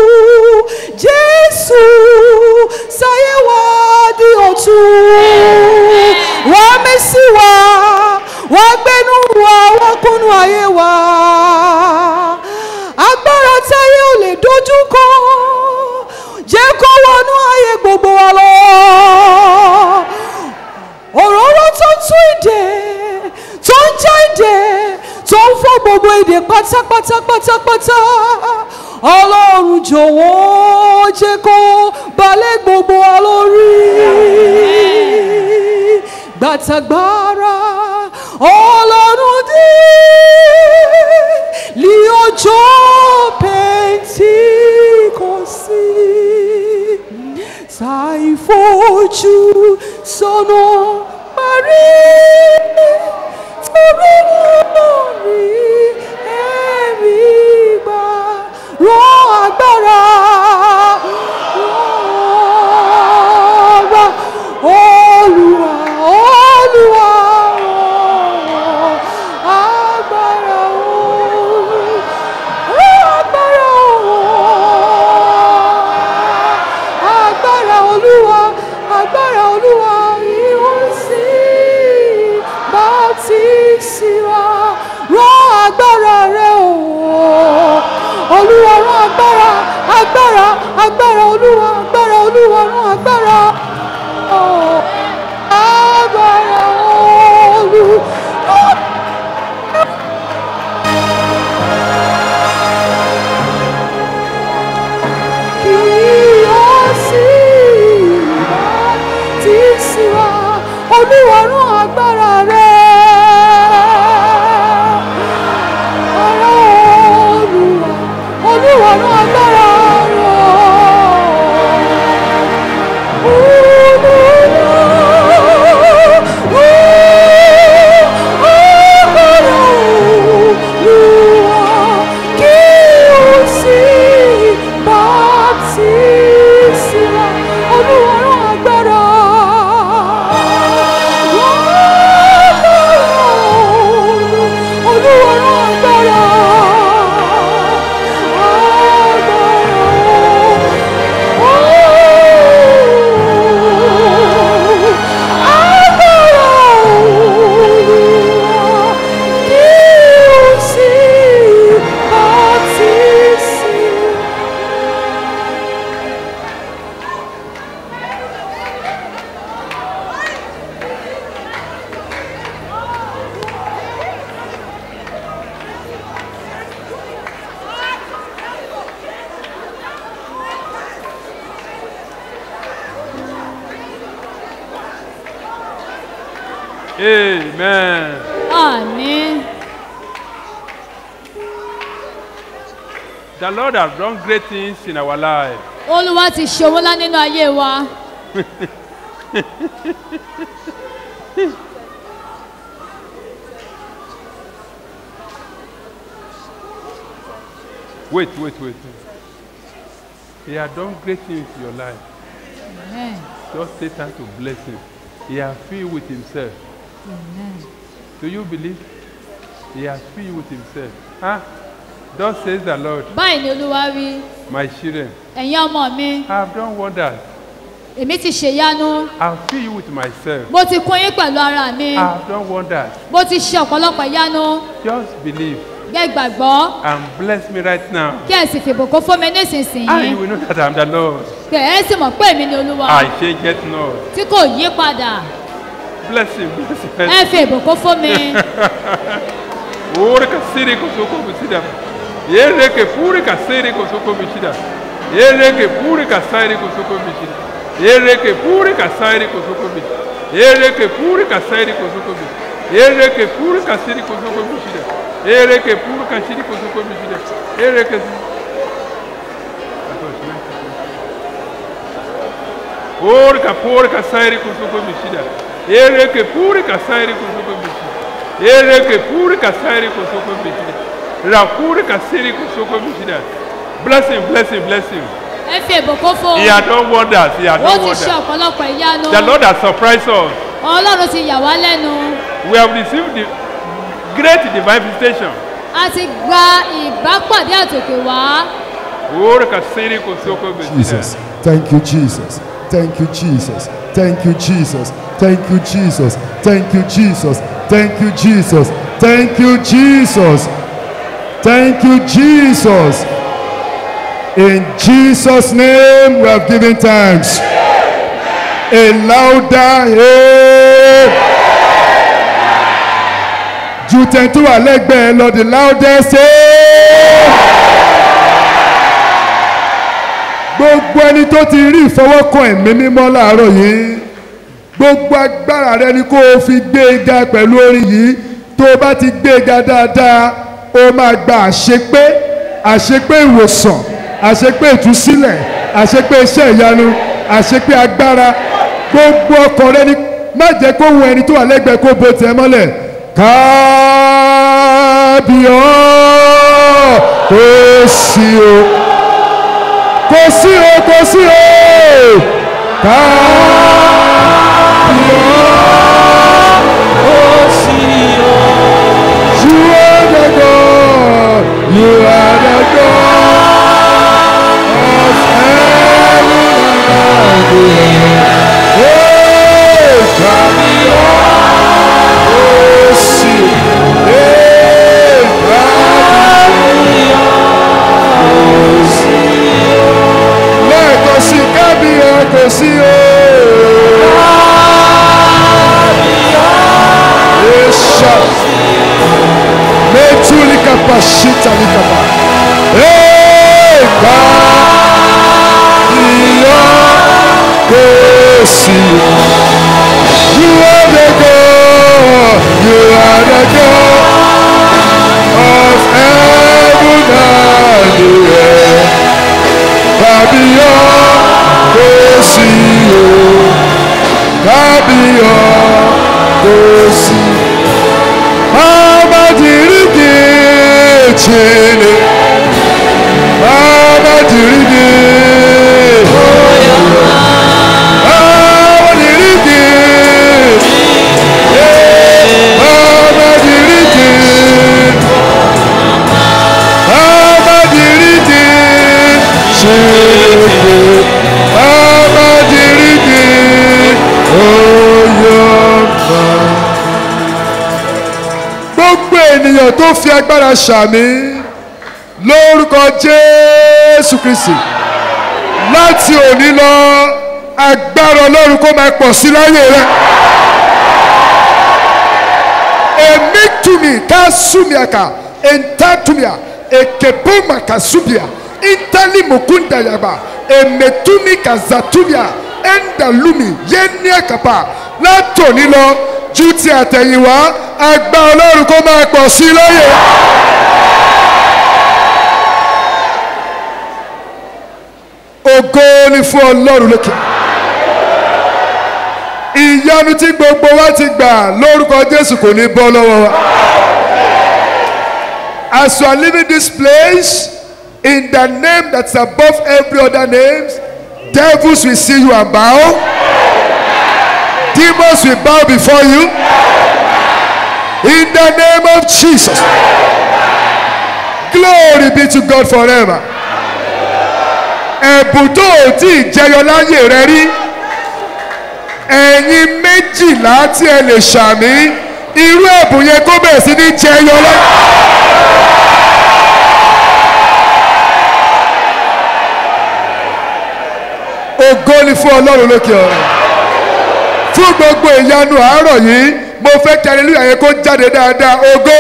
Jésù sáyé wa di ọ̀tun. Wá mí sí wa, wá gbénú wa, wá kúnú ayé wa. Agbára táyé ò lè dojú kọ jẹ́ kó wọnú ayé gbogbo wa lọ. Òróró tó ń tú ìdè, tó ń já ìdè, tó ń fọ́ gbogbo ìdè pátápátá. Ọlọ́run jọ̀wọ́ jẹ́ kó balẹ̀ gbogbo wa lórí. Gbàtàgbára Ọlọ́run dé ní ọjọ́ Pẹ́ntíkọ́sì. Ṣàìfojú sọ́nà parí torí lórí ẹ̀rí gbà rọ agbára. Olúwa, Olúwa, agbára agbára Olúwa, agbára Olúwa, ìwọ̀n sí bàtísì wa. Rọ agbára rẹ o, Olúwa rọ agbára, agbára, agbára Olúwa, agbára Olúwa rọ agbára. olúwarun agbára Amen. Àmín. The Lord has done great things in our life. Olúwa ti ṣe owó ńlá nínú ayé wa. Wait. He has done great things in your life. Amen. Just take time to bless him. He has filled with himself. Amen. Do you believe? He has filled with himself. Huh? Thus says the Lord. Báyìí ni Olúwa wí. My children. Ẹ̀yin ọmọ mi. I have done wonders. Èmi ti ṣèyanu. I have filled you with myself. Mo ti kún yín pẹ̀lú ara mi. I have done wonders. Mo ti ṣe ọ̀pọ̀lọpọ̀ ìyanu. Just believe. Kẹ́ gbàgbọ́. And bless me right now. Kí ẹ sì fìbùkún fún mi nísinsìnyí. And you will know that I am the Lord. Kẹ́ ẹ sì mọ̀ pé èmi ni Olúwa. I change it not. Tí kò yí padà. Bless him. Ẹ fi ìbùkún fún mi. Ora kasiri kosoko bisida. Yere ke puri kasiri kosoko bisida. Yere ke puri kasiri kosoko bisida. Yere ke puri kasiri kosoko bisida. Yere ke puri kasiri kosoko bisida. Yere ke puri kasiri kosoko bisida. Yere ke puri kasiri kosoko bisida. Yere ke Ora ka puri kasiri kosoko bisida. Yere ke puri kasiri kosoko bisida. Ere ke puri kasiri kosoko bisida. Rakuri kasiri kosoko bisida. Bless him. Ẹ fi ìbùkún fún. He had done wonders. He had done Ó ti wonders. ṣe ọ̀pọ̀lọpọ̀ ìyanu. The Lord has surprised us. Ọlọ́run ti yà wá lẹ́nu. We have received the great divine visitation. A ti gba ìbápàdé àtòkè wá. Ore kasiri kosoko bisida. Jesus. Thank you, Jesus. Thank you, Jesus. Thank you, Jesus. Thank you, Jesus. Thank you, Jesus. Thank you, Jesus. Thank you, Jesus. Thank you, Jesus. In Jesus' name, we have given thanks. A louder amen. Ju tẹ̀ntú wà lẹ́gbẹ̀ẹ́ lọ, the loudest amen. Gbogbo ẹni tó ti rí ìfọwọ́kàn ẹ̀mí mímọ́ láàárọ̀ yìí, gbogbo agbára rẹ ni kó o fi gbé e ga pẹ̀lú orin yìí. Tó o bá ti gbé e ga dáadáa, o máa gba àṣepé ìwòsàn, àṣepé ìtúsílẹ̀, àṣepé iṣẹ́ ìyanu, àṣepé agbára. Gbogbo ọkàn rẹ ni má jẹ́ kó wo ẹni tó wà lẹ́gbẹ̀ẹ́ kó bo tiẹ̀ mọ́lẹ̀. Kábíyọ̀ kò sí o. Kò sí o, kò sí o. Kábíyọ̀ kò sí o. You are the God. You are the God of heaven and earth. Hey, Kábíyọ̀ kò sí o. Hey, Kábíyọ̀ kò sí o. Lẹ́ẹ̀kan sí Kábíyọ̀ kò sí o. Metulika pashita likapa. Hey, Kábíyọ̀ kò sí o. You are the God. You are the God of heaven and earth. èèyàn tó fi agbára ṣàmì lórúkọ Jésù Kristi láti òní lọ agbára Ọlọ́run kó máa pọ̀ sí láyé rẹ. Èmi túmí ká súnmìàkà ẹ̀ńtàtúmìà èkèbùmà ká súbìà ìntàlí mùkúndàyàbà èmẹtúmí ká zàtúmìà ẹ̀ńdàlúmì yẹ́nìàkàpà látòní lọ ju ti àtẹ̀yìnwá agbára Ọlọ́run kó máa pọ̀ sí láyé rẹ. Ògo ni fún Ọlọ́run lókè. Ìyanu tí gbogbo wa ti gbà lórúkọ Jésù kò ní bọ́ lọ́wọ́ wa. As you are leaving this place in the name that's above every other name, devils will see you and bow. Demons will bow before you. In the name of Jesus. Glory be to God forever. Ẹ̀bùn tó ò tí ì jẹyọ láyé rẹ rí ẹ̀yin méjìlá tí ẹ lè ṣàmì irú ẹ̀bùn yẹn kó bẹ̀rẹ̀ sí ní jẹyọ láyé. Ògo ni fún Ọlọ́run lókè ọ̀run fún gbogbo ìyanu àárọ̀ yìí mo fẹ́ kí hallelujah yẹn kó jáde dáadáa. Ògo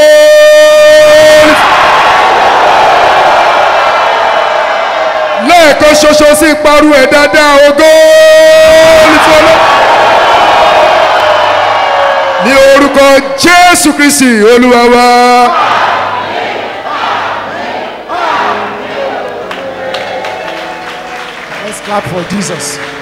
lẹ́ẹ̀kan ṣoṣo sí ìparun ẹ̀ dáadáa. Ògo ni fún Ọlọ́run ní orúkọ Jésù Kristi Olúwa wa. Let's clap for Jesus.